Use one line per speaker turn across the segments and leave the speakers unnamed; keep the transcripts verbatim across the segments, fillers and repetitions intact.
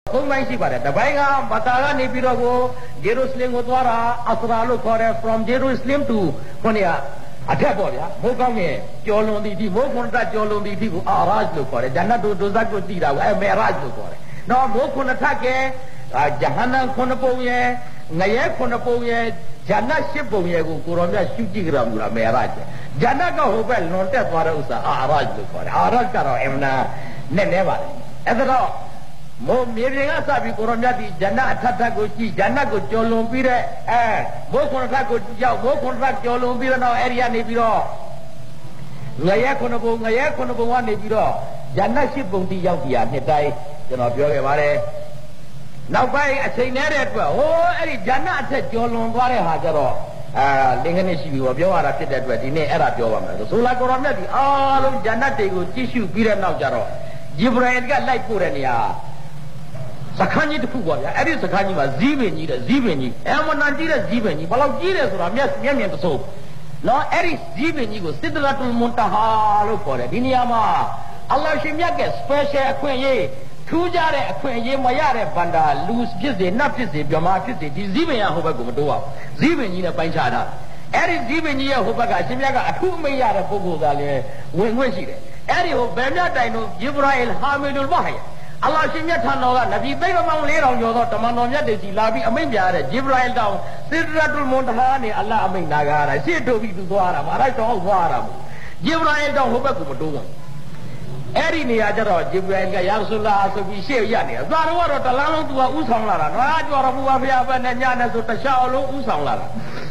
không may gì vậy đấy bây giờ bắt đầu này bây giờ go Jerusalem go toara Asra lo kore from Jerusalem to con này à thế bảo vậy mỗi cái này cho luôn đi đi mỗi con ta cho luôn đi đi go Araj lo kore Jannah do do giác go đi ra go Meraj lo kore nó mỗi con ta cái Jahannam con bầu ye ngày con bầu ye Jannah ship bầu ye go Quran ya suci gram gula Meraj Jannah ka ho bel non te toara usa Araj lo kore Araj ka ro emna ne ne ba ऐसा तो वो मेरे यहाँ साबी कोरोना दी जन्ना अच्छा था कुछ चीज जन्ना कुछ चोलों भी रहे ऐ वो कौन सा कुछ जाओ वो कौन सा चोलों भी रहा ना एरिया नहीं भी रहा गया कौन बो गया कौन बो वहाँ नहीं भी रहा जन्ना शिप बुंदी जाओ किया नेताई जनाब यो के बारे ना भाई अच्छे ही नहीं रहते हो ऐसी जन्ना अच्छे चोलों बारे हाज़रो लेकिन इसी भी वो ब्याह आ रहा है तो दिने ऐरा ब्याह आ रहा है तो सोला कोरोना दी आलम जन्ना तेगो चिशु बीरे ना जारो जिब्राइल का लाइफ पूरे नहीं आ सखानी तो फुगवा या ऐसे सखानी में जीवन जी रहे जीवन जी ऐमन ना जी रहे जीवन जी बलाउ जी रहे सुरा मियाँ मियाँ मियाँ तो सो लो ऐसे जीवन जी को सिद्धरातुल मुंतहा लो करे दुनिया में अल्लाह से मियाँ के स्पेशल अक्वें ये ठुजा रहे अक्वें ये मया रहे बंदा लूस किसे ना किसे ब्यामा किसे जी जीवन यहाँ होगा गुमटोआ जीवन जी ने पंचायत ऐसे जीवन जी यहाँ होगा का सिमिया का अठू में यार पोगो डाले वो वो सी रहे ऐसे हो बेमिया टाइनो जिब्राइल हामिलुल वही अल्लाह से मियाँ थाना होगा नबी बेगम मांग ले रहा हूँ जो तो तमाम मियाँ देसी लाभी अमीन जा रहे जिब्राइल डाउन सिद्दरातुल मुंतहा ने अल्लाह अमीन नागा रहा है सीट होगी तू द्वारा मारा तो द्वारा मु जिब्राइल डाउन होगा कुम डूंगा ऐरी नहीं आ जरा जिब्राइल का यार सुल्ला आसुबी शेव या नहीं द्वारा वारो तलालों तू उसांग लारा ना आज वारो बुआ फिया बने न्याने तो तशाओलो उसांग लारा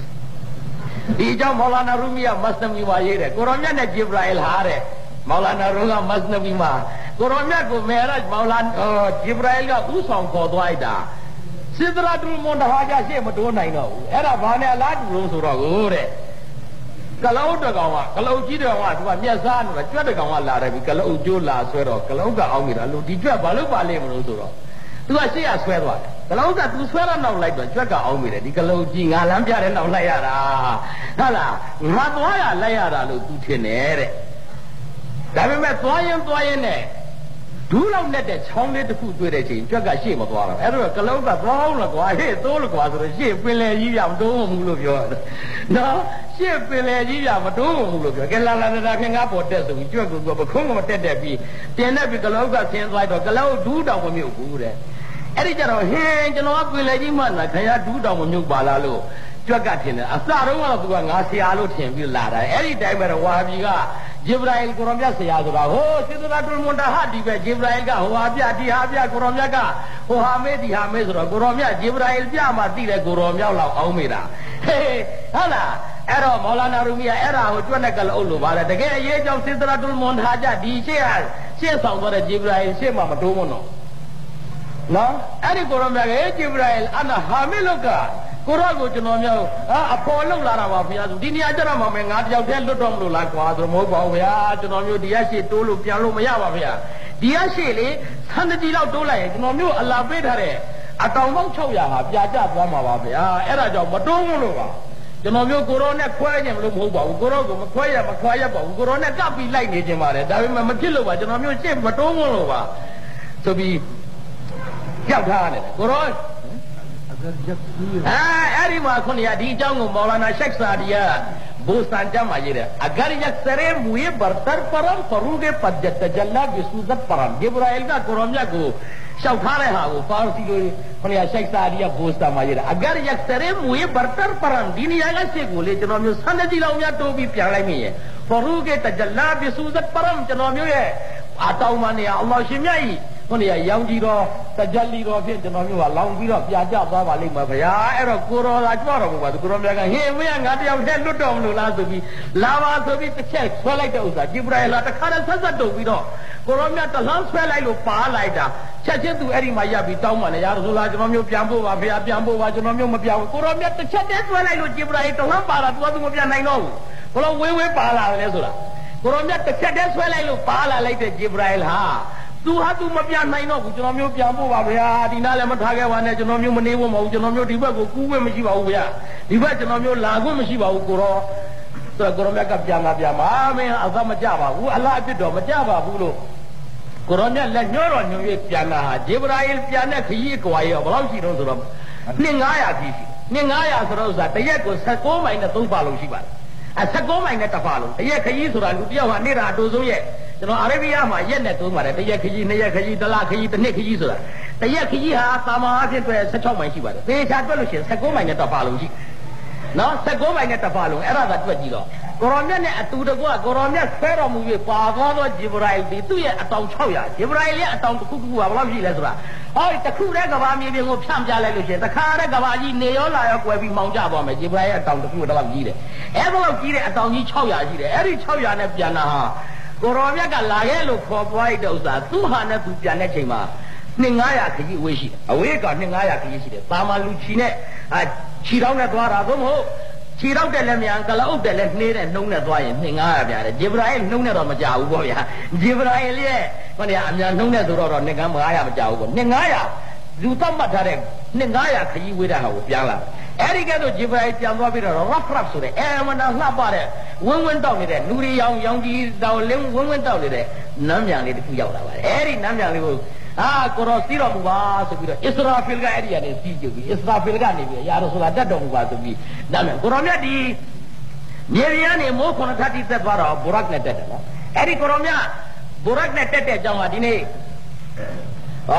इजाम मौलाना रूमिया मस्नवी वाये रे कुरान ने जिब्राइल हारे मौलाना रूगा मस्नवी मा कुरान को मेराज मौलाना जिब्राइल का उसांग को द्वाइदा सिद्दरातुल मुंतहा जासे मतो नहीं ना ऐरा बाने अल्लाह जो सुरा गोरे कलाउ टगावा कलाउ जी टगावा तुम म्यासान में चुट टगावा ला रहे भी कलाउ जो ला स्वेरो कलाउ का आओ मेरा लो दिज्वा बालू बाले मनो सुरा तू ऐसे आ स्वेरो कलाउ का तू स्वेरा नाउ लाइट में चुट का आओ मेरे दी कलाउ जी गालाम प्यारे नाउ लाया रा हाला मातवाया लाया रा लो तू थे ने रे दावे में तोयन तोयन ने दूलाउ ने ते छाउं ले तकु द्वे दे छिन चुट का शे म तवा रा ऐरो कलाउ का तवाउ ल क्वा हे तो ल क्वा सो शे पिन ले जी या म तो मु लो प्यो ना शे पिन ले जी या म तो मु लो प्यो के ला ला ला फिन गा पो tet सो चुट को को बखुं को tet tet भी tin ने भी कलाउ का सिन स्वाई तो कलाउ दू ताउ म म्युत बू दे ऐडी जरो हे जनो पिन ले जी म ना खया दू ताउ म म्युत बा ला लो चुट का थिन अ सा तो का तू का गा सिया लो थिन भी ला दा ऐडी टाइम में वहाबी का जिब्राइल कुरान सिया सुरा हो सिद्दरातुल मुंतहा दी पे जिब्राइल का हो आबिया दी आबिया कुरान का हो हामे दी हामे सुरा कुरान जिब्राइल प्या मा दी रे कुरान ला आओ मेरा हे हला एरो मौलाना रूमिया एरा हो चुट ने कल ओलो बा दे के ये जो सिद्दरातुल मुंतहा जा दी से से सांग तो जिब्राइल से मा मतो मनो ना ऐडी कुरान के जिब्राइल अन हामिलो का कुरान को चुनो म्याओ आ अपोलो लारा बा फिया दुनिया जरा मा में गा तयाव थे लुट दो ला क्वा तो मो बाओ भैया चुनो म्यो दिया से तो लो प्यान लो मया बा भैया दिया से ले सन जी लाओ तो लाए चुनो म्यो अल्लाह पे थारे अटाउ माउ छौ या हा प्या जा त्वा मा बा भैया एरा जाओ मतो लो बा चुनो म्यो कुरान ने ख्वे ने लो मो बाओ कुरान को म ख्वे या म ख्वा या बाओ कुरान ने का पी लाई ने जिन मारे दावे में म फिट लो बा चुनो म्यो से मतो लो बा तो भी क्या था ने कुरान ऐरी माँ खुन या दी जाऊंगा मौलाना शेख सादिया बोस्तान जमा ये रहे अगर यक्सरे मुए बरतर परम फरूगे पद्यत जल्ला विसूजत परम जिब्राइल का कुरान को शौखा रहे हाँ वो फारसी को खुन या शेख सादिया बोस्ता माँ ये रहे अगर यक्सरे मुए बरतर परम दीनी आगा से बोले चलो म्यों सन जिलाओ म्यां तो भी प्यारा में है फरूगे तजल्ला विसूजत परम चलो म्यों है आता हूँ माने अल्लाह शिम्याई खुन या यंगी रो तजल्ली रो फिर चलो म्यों वाला भी रो प्यार जा बाबा वाली माँ भैया एरो कुरो लाजवा रो बात कुरो म्यां का हे म्यां गाती अब है लुटो हम लोग लाज भी लावा तो भी पीछे सोलाई तो उसा जिब्राइल आता खाना सजा तो भी रो कुरो म्यां तो लांस फैलाई लो पा लाई दा छे तू एरी माया भी ताऊ माने यार रसूला चलो म्यों प्याम्बो वा भैया प्याम्बो वा चलो म्यों म प्याम्बो कुरो म्यां तो छे फैलाई लो जिब्राइल तो हम पारा तू तू म प्या नहीं नो कुरो वे वे पाला ले सुरा कुरो म्यां तो छे फैलाई लो पाला लाई ते जिब्राइल हां तू हा तू म प्या नहीं नो चलो म्यों प्याम्बो वा भैया दीना ले म थागे वाने चलो म्यों मने वो मऊ चलो म्यों दिबा को कुवे मशी बाऊ भैया दिबा चलो म्यों लागो मशी बाऊ कुरो तो कुरो म्यां का प्या मा प्या मा में अजा म जा बा वो अल्लाह पे दो म जा बा बुलो ကိုရောမြတ်လက်ညှိုးတော်ညွှန်၍ပြန်လာဟာဂျေဘရာအီလ်ပြန်တဲ့ခရီးကွာရောဘယ်လောက်ရှိတော့ဆိုတော့နှစ်ငါးရာခီးရှိနှစ်ငါးရာဆိုတော့ဥစ္စာတရက်ကိုဆယ်ကိုးမိုင်နဲ့သုံးပါလုံးရှိပါတယ်အဲဆယ်ကိုးမိုင်နဲ့တစ်ပါလုံးတရက်ခရီးဆိုတာလူတယောက်ဟာနေတာအတူဆုံးရဲ့ကျွန်တော်အာရေဗီးယားမှာရက်နဲ့သုံးပါတယ်တရက်ခရီးနှစ်ရက်ခရီးတစ်လခရီးတစ်နှစ်ခရီးဆိုတာတရက်ခရီးဟာတာမာအဖြစ်အတွက်ဆယ်ခြောက်မိုင်ရှိပါတယ်သေချာတွက်လို့ရှိရင်ဆယ်ကိုးမိုင်နဲ့တစ်ပါလုံးရှိနော်ဆယ်ကိုးမိုင်နဲ့တစ်ပါလုံးအဲ့ဒါသာတွက်ကြည့်တော့ကိုရောမြတ်နဲ့အတူတကွကိုရောမြတ်ဆွဲတော်မူ၍ပါသွားသောဂျေဘရာအီလ်ဒီသူ့ရဲ့အတောင်၆ရာဂျေဘရာအီလ်ရဲ့အတောင်တစ်ခုတစ်ခုကဘယ်လောက်ရှိလဲဆိုတာဟောဒီတစ်ခုတည်းကဘာမြေပြင်ကိုဖြန့်ပြလိုက်လို့ရှိရင်တစ်ခါတည်းကဘာကြီးနေရောလာရောကွယ်ပြီးမောင်းကြသွားမယ်ဂျေဘရာရဲ့အတောင်တစ်ခုတော့ကြီးတယ်အဲ့ဘလောက်ကြီးတဲ့အတောင်ကြီး၆ရာရှိတယ်အဲ့ဒီ၆ရာနဲ့ပြန်လာဟာကိုရောမြတ်ကလာခဲ့လို့ခေါ်ပွားရတဲ့ဥစ္စာသူ့ဟာနဲ့သူပြန်တဲ့ချိန်မှာနှစ်ငါးရာခကြီးအဝေးရှိတယ်အဝေးကနှစ်ငါးရာခကြီးရှိတယ်ပါမလူချီနဲ့အာခြေထောက်နဲ့သွားတာသို့မဟုတ်ခြေထောက်တက်လည်းမြန်ကလအုပ်တက်လည်းနှေးတဲ့နှုံးနဲ့သွားရင်နှစ်ငါးရာပြတယ်ဂျေဘရာအီလ်နှုံးနဲ့တော့မကြဘူးပေါ့ဗျာဂျေဘရာအီလ်ရဲ့ဟိုနေအမြန်နှုံးနဲ့ဆိုတော့နှစ်ကန်းငါးရာမကြဘူးပေါ့နှစ်ငါးရာလူသတ်မှတ်ထားတဲ့နှစ်ငါးရာခကြီးဝေးတဲ့ဟာကိုပြန်လာအဲ့ဒီကဲတော့ဂျေဘရာအီလ်ပြန်သွားပြီးတော့ရဖရပ်ဆိုတဲ့အဲမနာငှပ်ပါတဲ့ဝင်းဝင်းတောက်နေတဲ့လူရီရောင်ရောင်ကြီးတောက်လင်းဝင်းဝင်းတောက်နေတဲ့နမ်းမြန်လေးတစ်ခုရောက်လာပါတယ်အဲ့ဒီနမ်းမြန်လေးကိုအာကိုရောစီးတော်မူပါဆိုပြီးတော့အစ္စရာဖီလ်ကအဲ့ဒီကနေစီးကြည့်ပြီးအစ္စရာဖီလ်ကနေပြီးရာရဆိုလာတတ်တော်မူပါဆိုပြီးနာမည်ကိုရောမြတ်ဒီမြေရီကနေမိုးခွန်ထတိသက်သွားတော့ဘူရက်နဲ့တက်တယ်နော်အဲ့ဒီကိုရောမြတ်ဘူရက်နဲ့တက်တဲ့အကြောင်းကဒီနေ့ဩ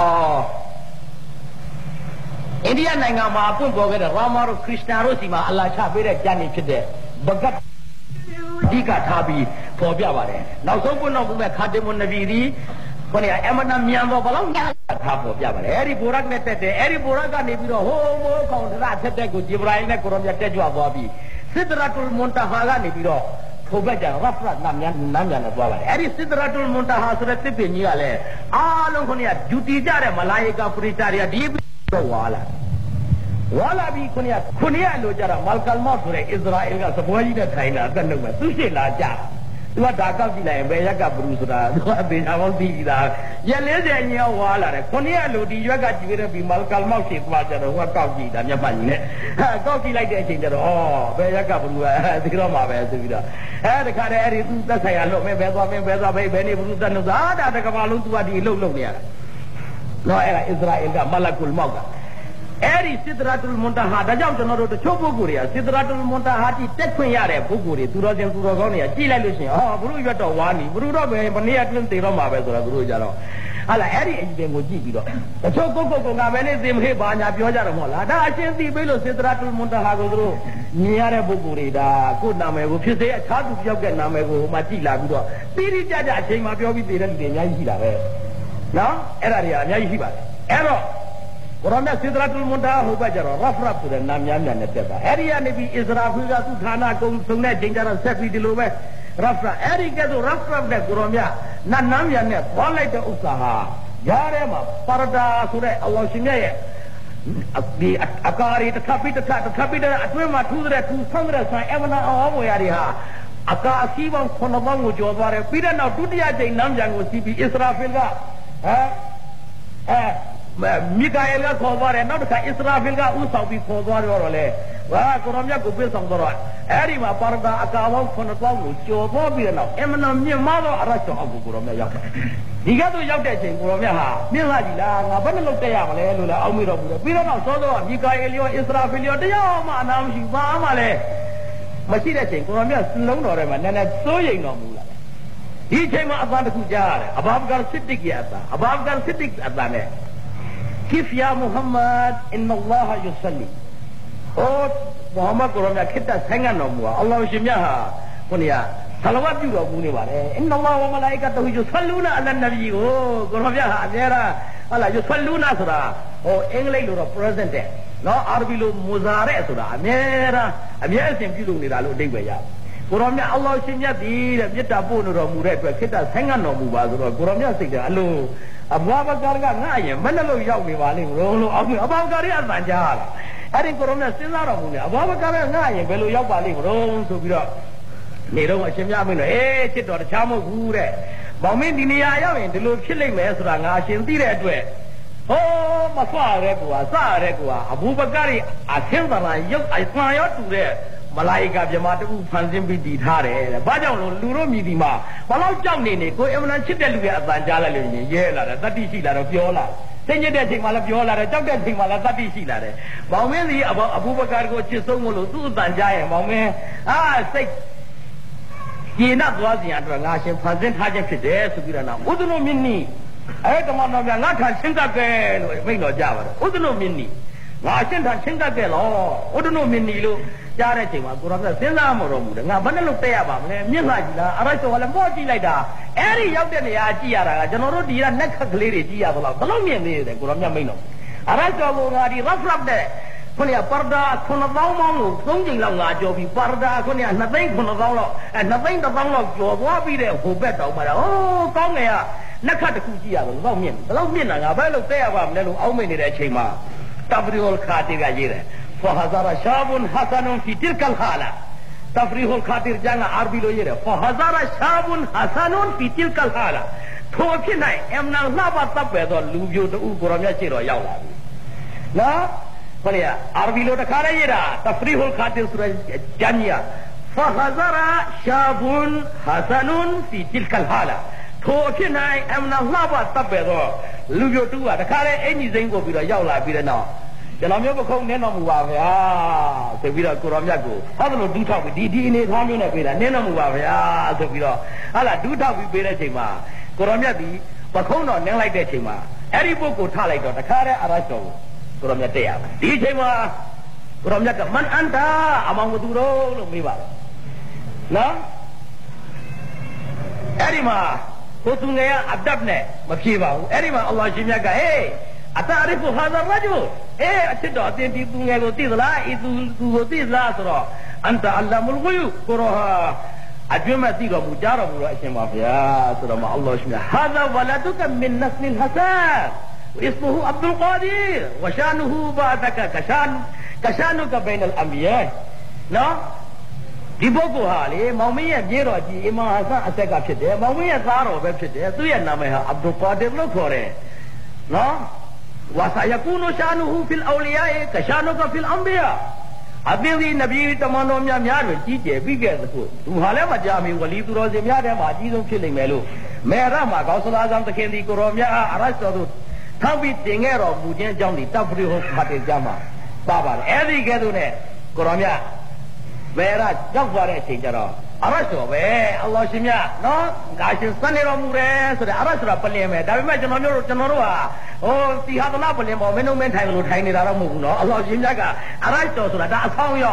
အိန္ဒိယနိုင်ငံမှာပွင့်ပေါ်ခဲ့တဲ့ရာမာတို့ခရစ်ယာန်တို့စီမှာအလ္လာဟ်ချပေးတဲ့ကြံ့နေဖြစ်တဲ့ဘဂတ်အဓိကထားပြီးပေါ်ပြပါတယ်နောက်ဆုံးပွင့်တော်မူမဲ့ခါတမွန်နဗီဒီခေါင်းကအမနာမြန်တော့ဘလောက်များထားပေါ်ပြပါတယ်အဲ့ဒီဘူရက်နဲ့တက်တယ်အဲ့ဒီဘူရက်ကနေပြီးတော့ဟိုးမိုးကောင်တရထက်တဲ့ကိုဂျေဘရာအီလ်နဲ့ကိုရောမြတ်တက်ကြွသွားပြီးစစ်ဒရာတူလ်မွန်တာဟာကနေပြီးတော့ထိုဘက်ကျရဖရတ်နာမြန်နာမြန်နဲ့သွားပါတယ်အဲ့ဒီစစ်ဒရာတူလ်မွန်တာဟာဆိုတဲ့တစ်ပင်ကြီးကလည်းအားလုံးခေါင်းကဒူတီကြတဲ့မလာယီကာဖရီတာတွေကဒီတော့ဝါလာဝါလာပြီးခုနကခုနကလိုကြတာမာလ်ကယ်မော့ဆိုတဲ့အစ္စရာအီလ်ကစပွဲကြီးနဲ့ထိုင်တာအသက်လုံးပဲသူရှိလာကြသူကဒါကောက်ကြည့်လိုက်ရင်ဘယ်ရက်ကဘလူးဆိုတာသူကသေချာပေါင်းသိကြတာရက်လေးဆယ်ညောင်းဝါလာတယ်ခုနကလိုဒီရွက်ကကြည့်ရပြီးမာလ်ကယ်မော့ရှိသွားကြတော့ဟိုကကောက်ကြည့်တာမျက်မှန်ကြီးနဲ့ဟာကောက်ကြည့်လိုက်တဲ့အချိန်ကျတော့ဩဘယ်ရက်ကဘလူးကဒီတော့မှာပဲဆိုပြီးတော့အဲတခါတည်းအဲ့ဒီသူသက်ဆိုင်ရာလွတ်မင်းဘယ်သွားမင်းဘယ်သွားဘယ်ဘယ်နေဘလူးသက်လို့သာဒါတကဘာလုံးသူကဒီလှုပ်လှုပ်နေရတာတော့အဲ့ဒါအစ္စရာအီလ်ကမလကုလ်မော့ကအဲ့ဒီစစ်ဒရာတူလ်မွန်တာဟာဒါကြောင့်ကျွန်တော်တို့တချို့ပုဂ္ဂိုလ်တွေကစစ်ဒရာတူလ်မွန်တာဟာတိတက်ခွင့်ရတဲ့ပုဂ္ဂိုလ်တွေသူတော်စင်သူတော်ကောင်းတွေကကြည့်လိုက်လို့ရှိရင်ဟောဘုရုရွတ်တော့ဝါနီဘုရုတော့ပဲမနေ့ကတွင်းသေးတော့မှာပဲဆိုတာသူတို့ကြတော့ဟာလာအဲ့ဒီအရင်ကိုကြည့်ပြီးတော့တချို့ပုဂ္ဂိုလ်ကငါပဲနေသိမဟေ့ဘာညာပြောကြတော့မဟုတ်လားဒါအရှင်းသိပြီးလို့စစ်ဒရာတူလ်မွန်တာဟာကိုသူတို့မြင်ရတဲ့ပုဂ္ဂိုလ်တွေဒါကိုယ်နာမည်ကိုဖြစ်စေအခြားသူပြောက်တဲ့နာမည်ကိုဟိုမှာကြည့်လာပြီးတော့တိတိကျကျအချိန်မှပြောပြီးသေးတဲ့လူတွေအများကြီးရှိတာပဲနော်အဲ့ဒါတွေကအများကြီးရှိပါတယ်အဲ့တော့ကိုရောမြတ်စစ်ဒရာတူလ်မွန်တာဟိုဘက်ကျတော့ရဖရတ်ဆိုတဲ့နာမည်များနဲ့တက်တာအဲ့ဒီကနေပြီးအစ္စရာဖီလ်ကသူ့ဌာနကုံဆုံးတဲ့ချိန်ကျတော့ဆက်ပြီးဒီလိုပဲရဖရတ်အဲ့ဒီကဲဆိုရဖရတ်နဲ့ကိုရောမြတ်နတ်နာမည်နဲ့သွားလိုက်တဲ့ဥစ္စာဟာရားထဲမှာပါရဒါဆိုတဲ့အလ္လာဟ်ရှင်ရဲ့ဒီအကာရီတစ်ခါပြီးတစ်ခါတစ်ခါပြီးတဲ့အတွင်းမှာထူးတဲ့ထူးဆန်းတဲ့ဆန်အမနာအောဝေရာတွေဟာအကာအစီးပေါင်းခုနှစ်ပေါင်းကိုကျော်သွားတယ်ပြီးတဲ့နောက်ဒုတိယချိန်နမ်းပြန်ကိုစီးပြီးအစ္စရာဖီလ်ကဟမ်အဲမီကာအယ်ကခေါ်သွားတယ်နောက်တစ်ခါအစ္စရာဖီလ်ကဥဆောင်ပြီးခေါ်သွားတော့လေဝါကိုရောမြတ်ကိုပြေဆောင်တော့အဲ့ဒီမှာပါရဒါအကာပေါင်းခုနှစ်ပေါင်းကိုကျော်သွားပြီးတဲ့နောက်အမနာမြင့်မားသောအရတ်တော်အောက်ကိုကိုရောမြတ်ရောက်တယ်ဒီကဲတော့ရောက်တဲ့အချိန်ကိုရောမြတ်ဟာမြင့်လာကြည်လားငါဘယ်နှလုပ်တက်ရမလဲလို့လည်းအောက်မိတော့ဘူးပြီးတော့နောက်စောစောမီကာအယ်ရောအစ္စရာဖီလ်ရောတရားမှအနာမရှိဘာမှလည်းမရှိတဲ့ချိန်ကိုရောမြတ်စလုံးတော်ထဲမှာနည်းနည်းစိုးရိမ်တော်မူလာဒီချိန်မှာအပန်းတစ်ခုကြားရတယ်အဘာဘကာစစ်တစ်ရဲ့အပန်းအဘာဘကာစစ်တစ်အပန်းနဲ့كيف يا محمد إن الله يصلي أو محمد قرآن كتاب سنگا نموا الله شميها كنيا صلوات يورو بوني باره إن الله وملائكته يصلون على النبي أو قرآن يا أميرا الله يصلون سورة أو إنجلي لورا present no عربي لو مزارع سورة أميرا أميرا سيمكيلو نيرالو ديبيا قرآن يا الله شميها دير ميتا بونو رو موري كتاب سنگا نموا سورة قرآن يا سيدا ألوအဘာဘကာရကငါရင်မနှလို့ရောက်နေပါလိမ့်မလို့လို့အဘာဘကာရအမှန်ကြားလာအဲ့ဒီကိုရောမြတ်စဉ်းစားတော်မူနေအဘာဘကာရငါရင်ဘယ်လိုရောက်ပါလိမ့်မလို့ဆိုပြီးတော့နေတော့အရှင်မြတ်မင်းတို့အေးချစ်တော်တခြားမဟုတ်ဘူးတဲ့မောင်မင်းဒီနေရာရောက်ရင်ဒီလိုဖြစ်လိမ့်မယ်ဆိုတာငါအရှင်သိတဲ့အတွက်ဟောမဆွရဲကွာစရဲကွာအဘူဘကာရအသင်္ဗလာရုပ်အဆွမ်းရောတူတဲ့မမလာယကာပြမတူဖန်ဆင်းပြီးတည်ထားတယ်တဲ့ဘာကြောင့်လို့လူတို့မြည်ဒီမှာဘာလို့ကြောက်နေနေကိုအင်မတန်ချစ်တဲ့လူရဲ့အတန်ကြားလိုက်လို့ရင်ရဲလာတယ်တတိရှိလာတော့ပြောလာသိညစ်တဲ့ချိန်မှလည်းပြောလာတယ်ကြောက်တဲ့ချိန်မှလည်းတတိရှိလာတယ်မောင်မင်းစီအဘူဘကာကိုချစ်ဆုံးမလို့သူ့အတန်ကြားရင်မောင်မင်းအာစိတ်ကျေနပ်သွားစီအတွက်ငါရှင်ဖန်ဆင်းထားခြင်းဖြစ်တယ်ဆိုပြီးတော့နောက်ဥဒ္ဒနုမြင့်နီအဲ့တမန်တော်များငါခံချင်းကပ်ခဲ့လို့မိန့်တော်ကြပါတယ်ဥဒ္ဒနုမြင့်နီငါရှင်းထချင်းကပ်ခဲ့လို့ဥဒ္ဒနုမြင့်နီလို့ကြားတဲ့ချိန်မှာကိုရောကစဉ်းစားမတော်မူတယ်ငါဘယ်နဲ့လို့တက်ရပါမလဲမြင့်လာကြည့်လားအရိုက်တော်ကလည်းမော့ကြည့်လိုက်တာအဲ့ဒီရောက်တဲ့နေရာကြည့်ရတာကကျွန်တော်တို့ဒီကနက်ခတ်ကလေးတွေကြည့်ရသလားဘလို့မြင်နေတယ်ကိုရောမြတ်မိန့်တော်အရိုက်တော်ကငါဒီ rough rough တဲ့ခုနကပါရဒါခုနှစ်သောင်းမောင်းကိုသုံးချိန်လောက်ငါကြော်ပြီးပါရဒါခုနကနှစ်သိန်းခုနှစ်သောင်းလောက်အဲနှစ်သိန်းတစ်သောင်းလောက်ကြော်သွားပြီးတဲ့ဟိုဘက်တောင်မှာဟိုးကောင်းငယ်ကနက်ခတ်တစ်ခုကြည့်ရတော့တော့မြင့်ဘလို့မြင့်တာငါဘယ်လို့တက်ရပါမလဲလို့အောက်မိတ်နေတဲ့အချိန်မှာတဖရီဟ်ခါတီကရေးတယ်فهزار شاب حسن في تلك الحالة تفريح الخاطر جانا عربي لو يره فهزار شاب حسن في تلك الحالة ထိုဖြစ်နိုင်အမှန်လှပတပ်ပဲတော့လူပြိုတူကိုရောမြတ်ချေတော့ရောက်လာပြီနော်ခေါ်ရအာရဘီလိုတခါလေးရတာ تفريح الخاطر ဆိုတဲ့ဂျမ်းကြီး فهزار شاب حسن في تلك الحالة ထိုဖြစ်နိုင်အမှန်လှပတပ်ပဲတော့လူပြိုတူကတခါလေးအင်ကြီးစိမ့်ကိုပြီးတော့ရောက်လာပြီးတဲ့နောက်ကျွန်တော်မျိုးပခုံးနင်းတော်မူပါဗျာဆိုပြီးတော့ကိုရောမြတ်ကိုဟောတယ်လို့ဒူးထောက်ပြီးဒီဒီအနေထားမျိုးနဲ့ပြေးတာနင်းတော်မူပါဗျာဆိုပြီးတော့ဟာလာဒူးထောက်ပြီးပြေးတဲ့ချိန်မှာကိုရောမြတ်ဒီပခုံးတော်နင်းလိုက်တဲ့ချိန်မှာအဲ့ဒီပုဂ္ဂိုလ်ထလိုက်တော့တခါတည်းအရရှောကိုကိုရောမြတ်တက်ရပါဒီချိန်မှာကိုရောမြတ်ကမန်အန်တာအမောင်သူတော်လို့မေးပါနော်အဲ့ဒီမှာကိုသူငယ်ကအဒပ်နဲ့မဖြေပါဘူးအဲ့ဒီမှာအလ္လာဟ်ရှင်မြတ်ကဟေးأتعرف هذا الرجل؟ إيه أشد أتين في الدنيا قلتي لا إذا قلتي لا ترى أنت علم الغيوب كرها أجمع تيجا مجارة مرأة ما فيها ترى ما الله اسمه هذا ولدك من نسل الحسن واسمه عبد القادر وشانه بعدك كشان كشانك بين الأنبياء لا di boko hale maumiya jero ji imam hasan asaka phit de maumiya tharo be phit de tu ya name ha Abdul Qadir lo khor de no وسيكون شانه في الأولياء كشانك في الأنبياء أبي نبي تمانو ميا ميا رو جيجي بيجي تقول تمہارے مجامع ولی تو روزے ميا دے ماجیدوں کھلے میلو میرا ما غوث اعظم تکھندی کو رو ميا ارج تو تھابی تینگے رو بوجن جاندی تفریح کھاتے جاما بابا ایدی کہدو نے کو رو ميا میرا جب وارے چھ جرا ارج تو بے اللہ شمیا نو گاشن سنے رو مورے سرے ارج را پلے میں دا میں جنو میو جنو رو Oh, tiada lah boleh mau minum minum thai lu thai ni dah ramu no. Allah jimjaga. Arai tu sudah dah asal yo.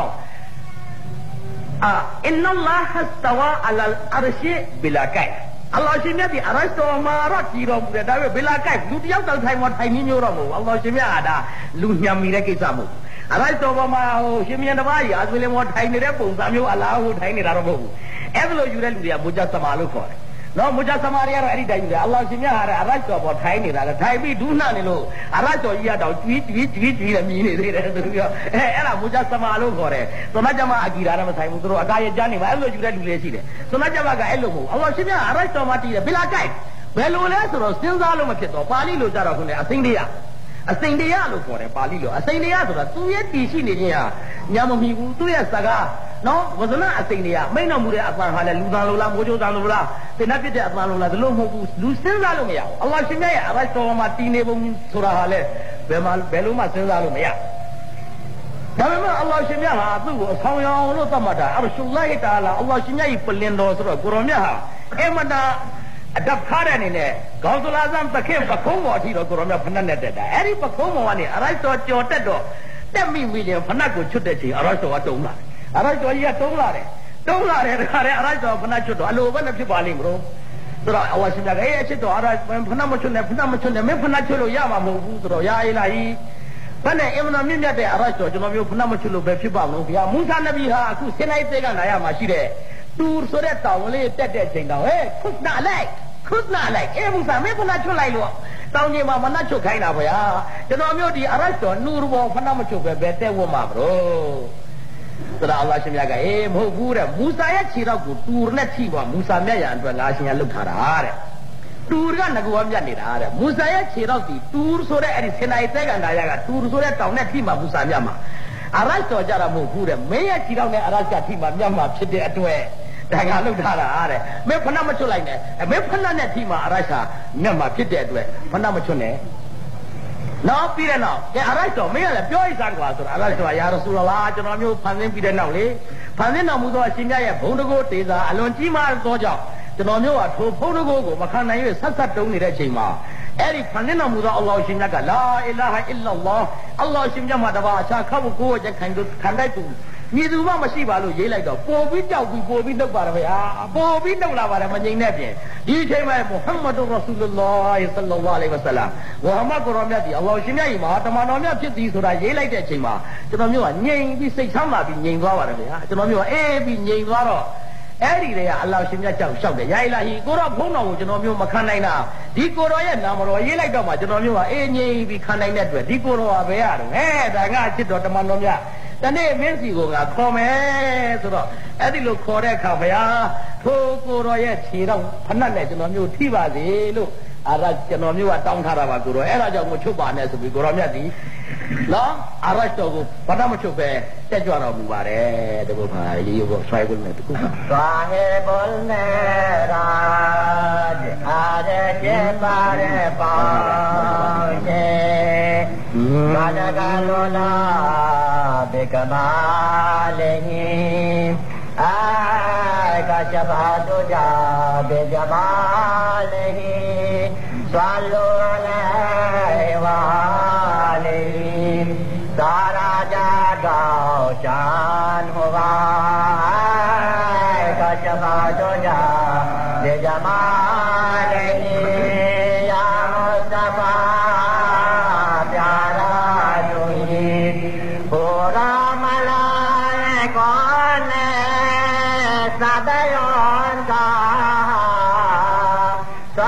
Ah, Inna Allah hastawa alal arsy bila kaif. Allah jimjaga di arai tu marat kira muda dah bila kaif. Lu dia tahu thai mau thai ni nyo ramu. Allah jimjaga ada lu nyam mira kisamu. Arai tu ma oh jimjaga dah bayi. Asal mau thai ni dah pun samyu Allah thai ni dah ramu. Evlo jurel dia muja samalu kor. No muja samariya ro eri dai de Allah simya ha ra araj to bo thai ni da thai bi du na ni lo araj to ji ya taw twi twi twi twi le mi ni de de so bi eh era muja sama lo kho de so na jama akira ra ma sai mu so ro aka ye jan ni ma ai lo ju de lu le shi de so na jama ka ai lo mo Allah simya araj to ma ti de bila kai be lo le so ro sin sa lo ma phit to pali lo ja ro khun le asin de ya asin de ya lo kho de pali lo asin de ya so da tu ye ti shi ni kin ya nya ma mi bu tu ye saga no wasana asin de ya main no mu de asan ha le lu san lo la mo jo san lo la te na pit de asan lo la de lo mo bu lu sin sa lo ma ya Allah simya ya araj to ma ti ne bong so ra ha le be ma be lo ma sin sa lo ma yaဒါပေမဲ့အလ္လာဟ်ရှင်မြတ်ဟာသူ့ကိုအဆောင်ရောင်လို့သတ်မှတ်တာအရရှူလာဟ်တာလာအလ္လာဟ်ရှင်မြတ်ဤပလင်တော်ဆိုတော့ကိုရောမြတ်ဟာအမတာအဒပ်ခါတဲ့အနေနဲ့ဂေါဇူလာဇမ်တခင်ပခုံးပေါ်အထိတော့ကိုရောမြတ်ဖဏတ်နဲ့တက်တာအဲ့ဒီပခုံးပေါ်ကနေအရိုက်တော်ကြော်တက်တော့တက်မိမိရင်ဖဏတ်ကိုချွတ်တဲ့ချိန်အရိုက်တော်ကတုံးလာတယ်အရိုက်တော်ကြီးကတုံးလာတယ်တုံးလာတယ်ဒါကြတဲ့အရိုက်တော်ဖဏတ်ချွတ်တော့အလိုဘယ်နဲ့ဖြစ်ပါလိမ့်မလို့ဆိုတော့အဝါရှင်မြတ်ကအေးအချစ်တော်အရိုက်ဖဏတ်မချွတ်နဲ့ဖဏတ်မချွတ်နဲ့မင်းဖဏတ်ချွတ်လို့ရမှာမဟုတ်ဘူးဆိုတော့ယာအေလာကြီးဘယ်နဲ့အင်မနာမြင့်မြတ်တဲ့အရတ်တော်ကျွန်တော်မျိုးဖဏတ်မချွတ်လို့ပဲဖြစ်ပါမလို့ဗျာမူဆာနဗီဟာအခုစင်လိုက်သေးကနာရမှာရှိတဲ့တူဆိုတဲ့တောင်လေးတက်တဲ့ချိန်တောင်ဟဲ့ခုနာလိုက်ခုနာလိုက်အေးမူဆာမင်းဖဏတ်ချွတ်လိုက်လို့တောင်ကြီးမှာမနှတ်ချွတ်ခိုင်းတာဗျာကျွန်တော်မျိုးဒီအရတ်တော်နူရဘောဖဏတ်မချွတ်ပဲဘယ်တက်ဝတ်မှာဘရောဆိုတော့အလ္လာဟ်ရှင်မြတ်ကအေးမဟုတ်ဘူးတဲ့မူဆာရဲ့ခြေတော့ကိုတူနဲ့ထိပါမူဆာမြတ်ရန်အတွက်ငါရှင်ရလုတ်ထားတာတဲ့တူကငကူဝမြတ်နေတာတဲ့မူဆာရဲ့ခြေတော့ဒီတူဆိုတဲ့အဲ့ဒီစင်နိုင်တဲ့ကန္တာရကတူဆိုတဲ့တောင်နဲ့ထိမှာမူဆာမြတ်မှာအရတ်တော်ကြတာမဟုတ်ဘူးတဲ့မင်းရဲ့ခြေထောက်နဲ့အရတ်ကထိမှမြတ်မှာဖြစ်တဲ့အတွက်ဒါကလောက်ထားတာတဲ့မင်းဖဏမချွတ်လိုက်နဲ့မင်းဖဏနဲ့ထိမှအရတ်ကမြတ်မှာဖြစ်တဲ့အတွက်ဖဏမချွတ်နဲ့နောက်ပြီးတဲ့နောက်ကဲအရတ်တော်မင်းကလည်းပြောရစမ်းကွာဆိုတော့အရတ်တော်ရာရဆူလလာကျွန်တော်မျိုးဖန်ဆင်းပြီးတဲ့နောက်လေဖန်ဆင်းတော်မူသောအရှင်မြတ်ရဲ့ဘုံတကိုးတေစာအလွန်ကြီးမားသောကြောင့်ကျွန်တော်မျိုးကထိုဘုံတကိုးကိုမခံနိုင်၍ဆက်ဆက်တုံးနေတဲ့အချိန်မှာအဲ့ဒီဖန်ဆင်းတော်မူသောအလ္လာဟ်ရှင်မြတ်ကလာအီလာဟ်အီလ္လာလ္လာအလ္လာဟ်ရှင်မြတ်မှာတပါးအခြားခောက်ကိုယ်ရဲ့ခံခံတိုက်သူမြည်သူမှမရှိပါလို့ရေးလိုက်တော့ပို့ပြီးကြောက်ပြီးပို့ပြီးနှုတ်ပါတော့ဗျာပို့ပြီးနှုတ်လာပါတယ်မငြိမ်တဲ့ပြင်ဒီအချိန်မှာမုဟမ္မဒ်ရဆူလုလာဟ်ဆလ္လာလာဟ်အလိုင်းဝါဆလမ်ဝါဟမတ်ကုရ်အာန်မြတ်ဒီအလ္လာဟ်ရှင်မြတ်ကြီးမှာတမန်တော်မြတ်ဖြစ်သည်ဆိုတာရေးလိုက်တဲ့အချိန်မှာကျွန်တော်မျိုးကငြိမ်ပြီးစိတ်ဆမ်းလာပြီးငြိမ်သွားပါတယ်ဗျာကျွန်တော်မျိုးကအေးပြီးငြိမ်သွားတော့အဲ့ဒီတွေကအလ္လာဟ်ရှင်မြတ်ကြောက်လျှောက်တယ်ယာအီလာဟီကိုတော့ဘုန်းတော်ကိုကျွန်တော်မျိုးမခံနိုင်တာဒီကိုတော်ရဲ့နာမတော်ရေးလိုက်တော့မှကျွန်တော်မျိုးကအေးငြိမ်ပြီးခံနိုင်တဲ့အတွက်ဒီကိုတော်ကဘယ်ရတော့ဟဲ့ဒါကအချစ်တော်တမန်တော်မြတ်တနေ့မင်းစီကိုငါခေါ်မယ်ဆိုတော့အဲ့ဒီလိုခေါ်တဲ့အခါဘုရားထိုကိုတော်ရဲ့ခြေတော့ဖဏတ်နဲ့ကျွန်တော်မျိုးထိပါစေလို့အာရကျွန်တော်မျိုးကတောင်းထားတာပါကိုတော်အဲ့ဒါကြောင့်မချွတ်ပါနဲ့ဆိုပြီးကိုတော်မြတ်ဒီနော်အာရတော်ကိုဘာမှမချွတ်ပဲတက်ကြွတော်မူပါတယ်တပုတ်ခါရေးရောဆွဲကုန်တယ်တခု
သာဟေဘုလ်နေရာအာရကျေပါရပါယေကာလကလောလာဘေကမာလေဟိအာကာချဘာတုကြဘေကမာလေဟိသာလောလေဝါလေသာရာကြတော့ချန်ဟောပါကာချဘာတုကြဘေကမာလေဟိယာမုသဘာပြာရာတုဟိဘုရားမလာကောနေသတယောကာသာ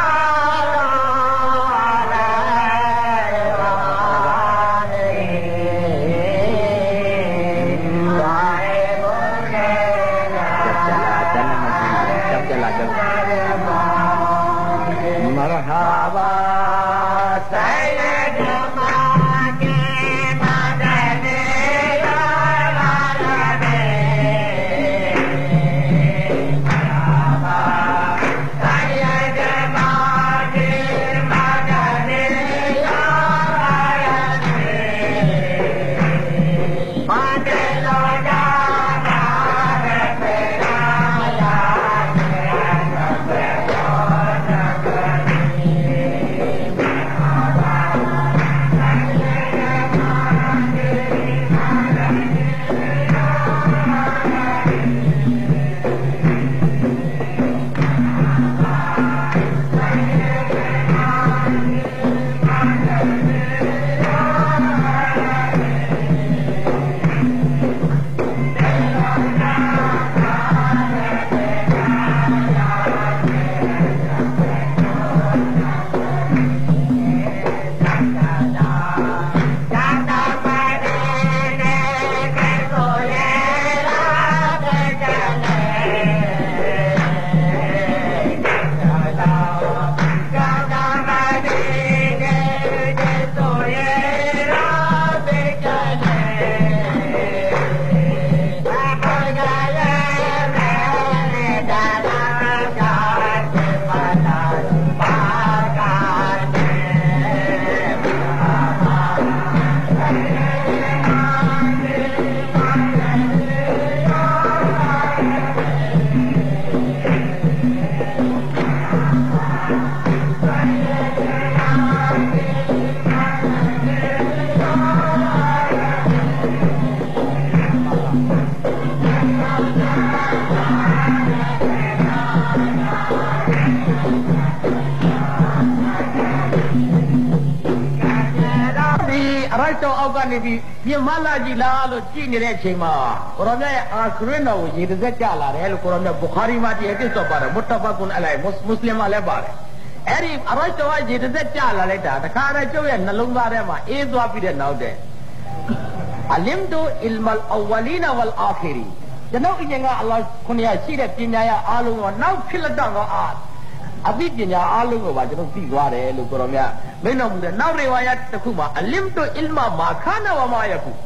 တော့အောက်ကနေပြီးပြင်မလာကြည့်လားလို့ကြည့်နေတဲ့အချိန်မှာကိုရောမြတ်ရဲ့အာခရစ်တော်ကိုရေတစ်စက်ကြလာတယ်လို့ကိုရောမြတ်ဘူခါရီမှာတည်းအစ်တော့ပါတယ်မုတ္တဖကွန်အလိုက်မွတ်စလင်မှာလည်းပါတယ်အဲ့ဒီအရိုက်တော်ကရေတစ်စက်ကြလာလိုက်တာတခါတည်းကျုပ်ရဲ့နှလုံးသားထဲမှာအေးသွားပြီးတဲ့နောက်တဲ့အလင်တူအီလ်မလ်အဝလီနာဝလ်အာခီရီကျွန်တော်အရင်ကအလ္လာဟ်ခွန်ရရှိတဲ့ပညာရအားလုံးကနောက်ဖြစ်လက်တော့အာအသိပညာအားလုံးကိုပါကျွန်တော်သိသွားတယ်လို့ကိုရောမြတ်မိန့်တော်မူတဲ့နောက်ရေဝါယတစ်ခုမှာအလင်တူအီလ်မမာခါနာဝမာယခု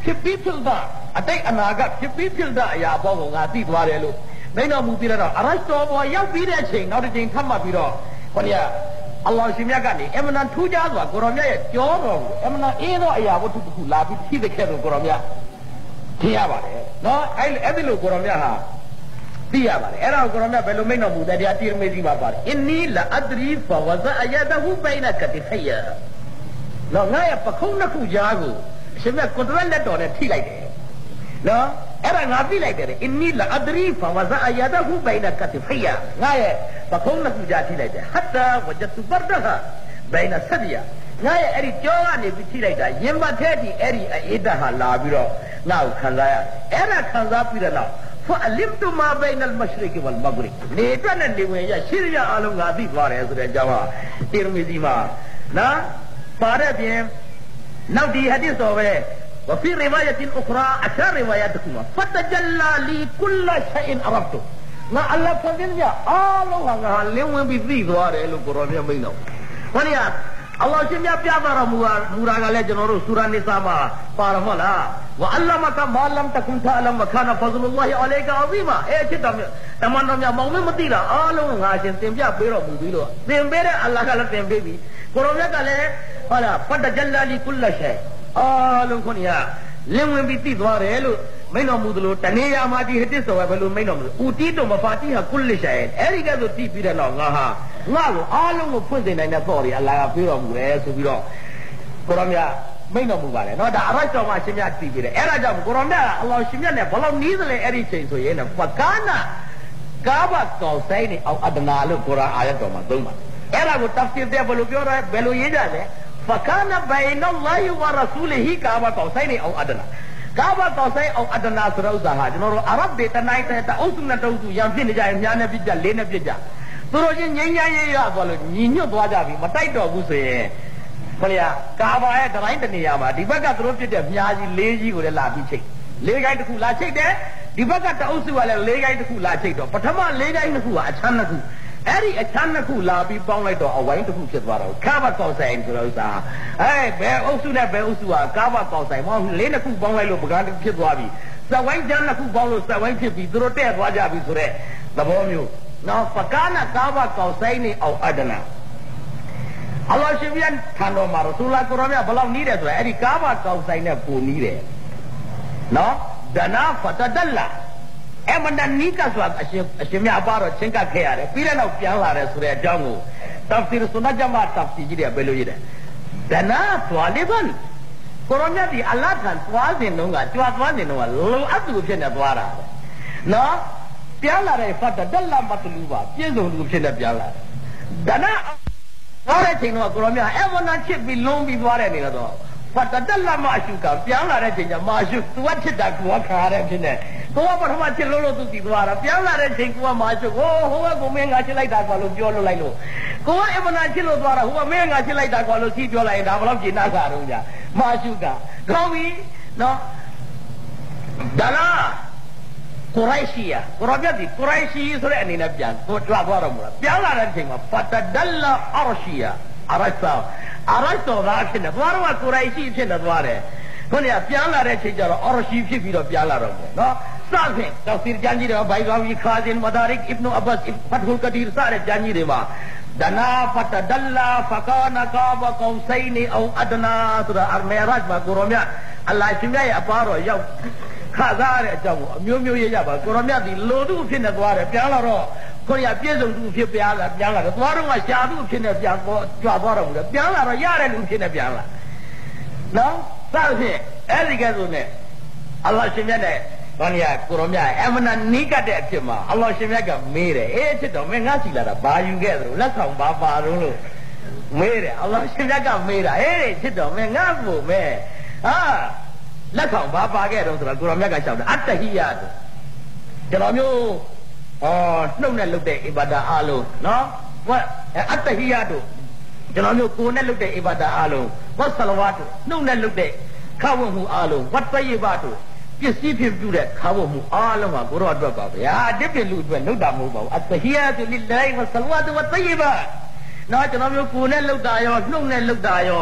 ဖြစ်ပြီးဖြစ်တာအတိတ်အနာကဖြစ်ပြီးဖြစ်တာအရာအပေါ်ကိုငါသိသွားတယ်လို့မိန်တော်မူပြီးတော့အရရှ်တော်ပေါ်ရောက်ပြီးတဲ့အချိန်နောက်တစ်ချိန်ထပ်မှတ်ပြီးတော့ခေါင်းကအလ္လာဟ်ရှင်မြတ်ကနေအမနာထူးခြားစွာကိုရောမြတ်ရဲ့ကြောတော်ကိုအမနာအေးသောအရာဝတ္ထုတစ်ခုလာပြီးဖြည့်တဲ့ခဲ့လို့ကိုရောမြတ်သိရပါတယ်နော်အဲ့အဲ့ဒီလိုကိုရောမြတ်ဟာသိရပါတယ်အဲ့ဒါကိုကိုရောမြတ်ဘယ်လိုမိန်တော်မူတဲ့တရားတိရမေကြီးမှာပါတယ်အင်နီလာအဒရီဖဝဇအယဒဟူဘိုင်နကတိခယနော်ငါရဲ့ပခုံးနှစ်ခုကြားကိုအရှင်မြတ်ကွန်ထရက်လက်တော်နဲ့ထိလိုက်တယ်နော်အဲ့ဒါငါသိလိုက်တယ်အင်နီလာအဒရီဖဝဇအယဒဟူဘိုင်နကတိခယငါရဲ့ပခုံးနှစ်ခုကြားထိလိုက်တယ်ဟတ်တာဝဂျတူဘတ်ဒဟာဘိုင်နဆဒီယာငါရဲ့အဲ့ဒီကြောကနေပြီးထိလိုက်တာရင်မထဲဒီအဲ့ဒီအေးဒဟာလာပြီးတော့ငါ့ကိုခံစားရတယ်အဲ့ဒါခံစားပြီးတော့فعلمت ما بين المشرق والمغرب နေအတွက်နဲ့နေဝင်ရရှိရအားလုံးငါသိသွားတယ်ဆိုတဲ့အကြောင်းဟာတိရမီစီမှာနော်ပါတဲ့ပြင်နောက်ဒီဟဒီဆိုပဲوفي رواية أخرى أشار رواياتكما فتجلى لي كل شيء عرفته ငါအလ္လာဟ်ဖန်ဆင်းရအားလုံးဟာငါလင်းဝင်ပြီးသိသွားတယ်လို့ကိုရောမြတ်မိန့်တော်ခေါင်းရအလ္လာဟ်ရှင်မြတ်ပြသတော်မူတာမူတာကလည်းကျွန်တော်တို့ဆူရာနိစာမှာပါရဟုတ်လားဝအလ္လမကမာလမ်တကွန်တာလမ်ဝခါနာဖဇလူလာဟီအလိုင်ကာအဇီမာအဲ့ချစ်တော်မြတ်တမန်တော်မြတ်မောင်မင်းမသိတာအားလုံးငါရှင်သင်ပြပေးတော်မူပြီးတော့သင်ပေးတဲ့အလ္လာဟ်ကလည်းသင်ပေးပြီကိုရောမြတ်ကလည်းဟောလားဖတ်တဂျလာလီကုလရှိုင်အားလုံးခုနကလင်းဝင်ပြီးသိသွားတယ်လို့မိန်တော်မူသလိုတနေရာမှာဒီဟဒစ်ဆိုပဲဘယ်လိုမိန်တော်မူလဲဦးတီးတော်မဖာတီဟာကုလရှိုင်အဲ့ဒီကဲဆိုတီးပြီးတဲ့တော့ငါဟာငါ့ကိုအားလုံးကိုဖွင့်စေနိုင်တဲ့သော်ရီအလ္လာဟ်ကပေးတော်မူတယ်ဆိုပြီးတော့ကိုရောမြတ်မိန်တော်မူပါတယ်နော်ဒါအရတ်တော်မှာရှင်မြတ်တည်ပြီးတယ်အဲ့ဒါကြောင့်ကိုရောမြတ်အလ္လာဟ်ရှင်မြတ်နဲ့ဘယ်လောက်နီးသလဲအဲ့ဒီချိန်ဆိုရင်ဖကာနာကာဘတ်ကောက်ဆိုင်နေအောင်အဒနာလို့ကုရ်အာန်အာယတ်တော်မှာသုံးပါတယ်အဲ့ဒါကိုတဖ်ဆီရ်တဲ့ဘယ်လိုပြောရဲဘယ်လိုရေးကြလဲဖကာနာဘိုင်နလ္လာဟီဝရဆူလဟီကာဘတ်ကောက်ဆိုင်နေအောင်အဒနာကာဘတ်ကောက်ဆိုင်အောင်အဒနာဆိုတဲ့ဥစ္စာဟာကျွန်တော်တို့အာရဗ်တွေတနိုင်တဲ့အုပ်စုနဲ့တအုပ်စုရံဖြစ်နေကြရင်များနဲ့ပြစ်ကြလေးနဲ့ပြစ်ကြသူတို့ချင်းငိမ့်ငိမ့်ရေးရသွားလို့ညီညွတ်သွားကြပြီမတိုက်တော့ဘူးဆိုရင်ခလျာကာဘာရဲ့တိုင်းတနေရာမှာဒီဘက်ကသူတို့ပြစ်တဲ့မြားကြီးလေးကြီးကိုလည်းလာပြီးချိတ်လေးကိုင်းတစ်ခုလာချိတ်တယ်ဒီဘက်ကတအုပ်စုကလည်းလေးကိုင်းတစ်ခုလာချိတ်တော့ပထမလေးကိုင်းတစ်ခုကအချမ်းတစ်ခုအဲ့ဒီအချမ်းတစ်ခုလာပြီးပေါင်းလိုက်တော့အဝိုင်းတစ်ခုဖြစ်သွားတော့ကာဘတ်ကောက်ဆိုင်ဆိုတဲ့ဥစ္စာအဲဘယ်အုပ်စုနဲ့ဘယ်အုပ်စုကကာဘတ်ကောက်ဆိုင်မဟုတ်လေးနှစ်ခုပေါင်းလိုက်လို့ပကန်းဖြစ်သွားပြီစက်ဝိုင်းချမ်းနှစ်ခုပေါင်းလို့စက်ဝိုင်းဖြစ်ပြီးသူတို့တဲ့သွားကြပြီဆိုတဲ့သဘောမျိုးနော်ပကာနာကာဘတ်ကောက်ဆိုင်နေအောင်အဒနာအလ္လာဟ်ရှင်ပြန်ထံတော်မှာရဆူလာကိုရောမြတ်ဘယ်လောက်နီးတယ်ဆိုရင်အဲ့ဒီကာဘတ်ကောက်ဆိုင်နဲ့ပုံနီးတယ်နော်ဒနာဖတဒလ္လာအမန္တနီးကဆိုအရှင်အရှင်မြတ်အပါတော့ချင်းကပ်ခဲ့ရတယ်ပြီးတဲ့နောက်ပြန်လာတယ်ဆိုတဲ့အကြောင်းကိုတဖ်ဆီရ်ဆုနတ်ဂျမာတ်တဖ်ဆီကြီးတွေဘယ်လိုရေးတယ်ဒနာသွားလိဘန်ကိုရောမြတ်ဒီအလ္လာဟ်ထံသွားစဉ်တုန်းကကြွားသွားစဉ်တုန်းကလုံအပ်သူဖြစ်နေသွားတာနော်ပြန်လာတဲ့ဖတ်ဒလ္လာမတ်လူပါပြည့်စုံသူဖြစ်နေပြန်လာဒနာသွားတဲ့ချိန်တော့ကိုရောမြတ်အမနာချစ်ပြီးလုံးပြီးသွားတဲ့နေတော့ဖတ်ဒလ္လာမအရှုကပြန်လာတဲ့ချိန်ကျမာရှုသူကချစ်တာကိုခါရတဲ့ဖြစ်နေကိုကပထမချစ်လို့လို့သူတည်သွားတာပြန်လာတဲ့ချိန်ကိုကမာရှုဟိုဟိုကကိုမင်းငါချစ်လိုက်တာကွာလို့ပြောလို့လိုက်လို့ကိုကအမနာချစ်လို့သွားတာဟိုကမင်းငါချစ်လိုက်တာကွာလို့စီးပြောလိုက်ရင်ဒါဘယ်လောက်ကျေနပ်တာတော့ကြာမာရှုကကောင်းပြီနော်ဒါလားကုရိုက်ရှီယာကိုရောမြတ်ဒီကုရိုက်ရှီဆိုတဲ့အနေနဲ့ပြန်ကိုကြွားသွားတော့မလားပြန်လာတဲ့အချိန်မှာဖတဒလ္လာအရရှီယာအရဆာအရဆောသားဖြစ်နေသွားတော့ကိုရိုက်ရှီဖြစ်နေသွားတယ်ခေါင်းကပြန်လာတဲ့ချိန်ကျတော့အရရှီဖြစ်ပြီးတော့ပြန်လာတော့မယ်နော်စသဖြင့်တောက်စီကျမ်းကြီးတွေဘိုင်ဂါဝီခါဇင်မဒါရစ်အစ်နူအဘတ်ဖတ်ဟူကဒီရ်စတဲ့ကျမ်းကြီးတွေမှာဒနာဖတဒလ္လာဖကာနကာဘကောဆိုင်နီအောအဒနာဆိုတာအမေရာဂျ်မှာကိုရောမြတ်အလ္လာဟ်ရှင်ရဲ့အပါတော်ရောက်ခါစားတဲ့အကြောင်းကိုအမျိုးမျိုးရေးရပါကိုရောမြတ်ဒီလိုသူဖြစ်နေသွားတယ်ပြန်လာတော့ကိုရပြည့်စုံသူဖြစ်ပြန်လာပြန်လာတော့သွားတော့ကရှာသူဖြစ်နေပြန်ပေါ်ကြွသွားတော့ဘူးလေပြန်လာတော့ရတဲ့လူဖြစ်နေပြန်လာနော်စသဖြင့်အဲ့ဒီကဲဆိုနဲ့အလ္လာဟ်ရှင်မြတ်နဲ့ဘာညာကိုရောမြတ်အမနာနီးကတ်တဲ့အဖြစ်မှာအလ္လာဟ်ရှင်မြတ်ကမေးတယ်အေးဖြစ်တော့မင်းငါစီလာတာဘာယူခဲ့သလိုလက်ဆောင်ဘာပါတော့လို့မေးတယ်အလ္လာဟ်ရှင်မြတ်ကမေးတာအေးဖြစ်တော့မင်းငါ့ကိုမဲဟာလက်ဆောင်ဘာပါခဲ့တော့ဆိုတော့ကိုရောမြတ်ကရှောက်တယ်အတ္တဟီယာတို့ကျွန်တော်မျိုးဟောနှုတ်နဲ့လုပ်တဲ့အီဘာဒါအားလုံးနော်ဝတ်အတ္တဟီယာတို့ကျွန်တော်မျိုးကိုယ်နဲ့လုပ်တဲ့အီဘာဒါအားလုံးဝတ်ဆလဝါတို့နှုတ်နဲ့လုပ်တဲ့ခဝတ်မှုအားလုံးဝတ်တယေဘတို့ပစ္စည်းဖြစ်ပြုတဲ့ခဝတ်မှုအားလုံးဟာကိုရောအတွက်ပါဗျာဒီပြလူအတွက်လုပ်တာမဟုတ်ပါဘူးအတ္တဟီယာတို့လိလာဟီဝတ်ဆလဝါတို့ဝတ်တယေဘနော်ကျွန်တော်မျိုးကိုယ်နဲ့လုပ်တာရောနှုတ်နဲ့လုပ်တာရော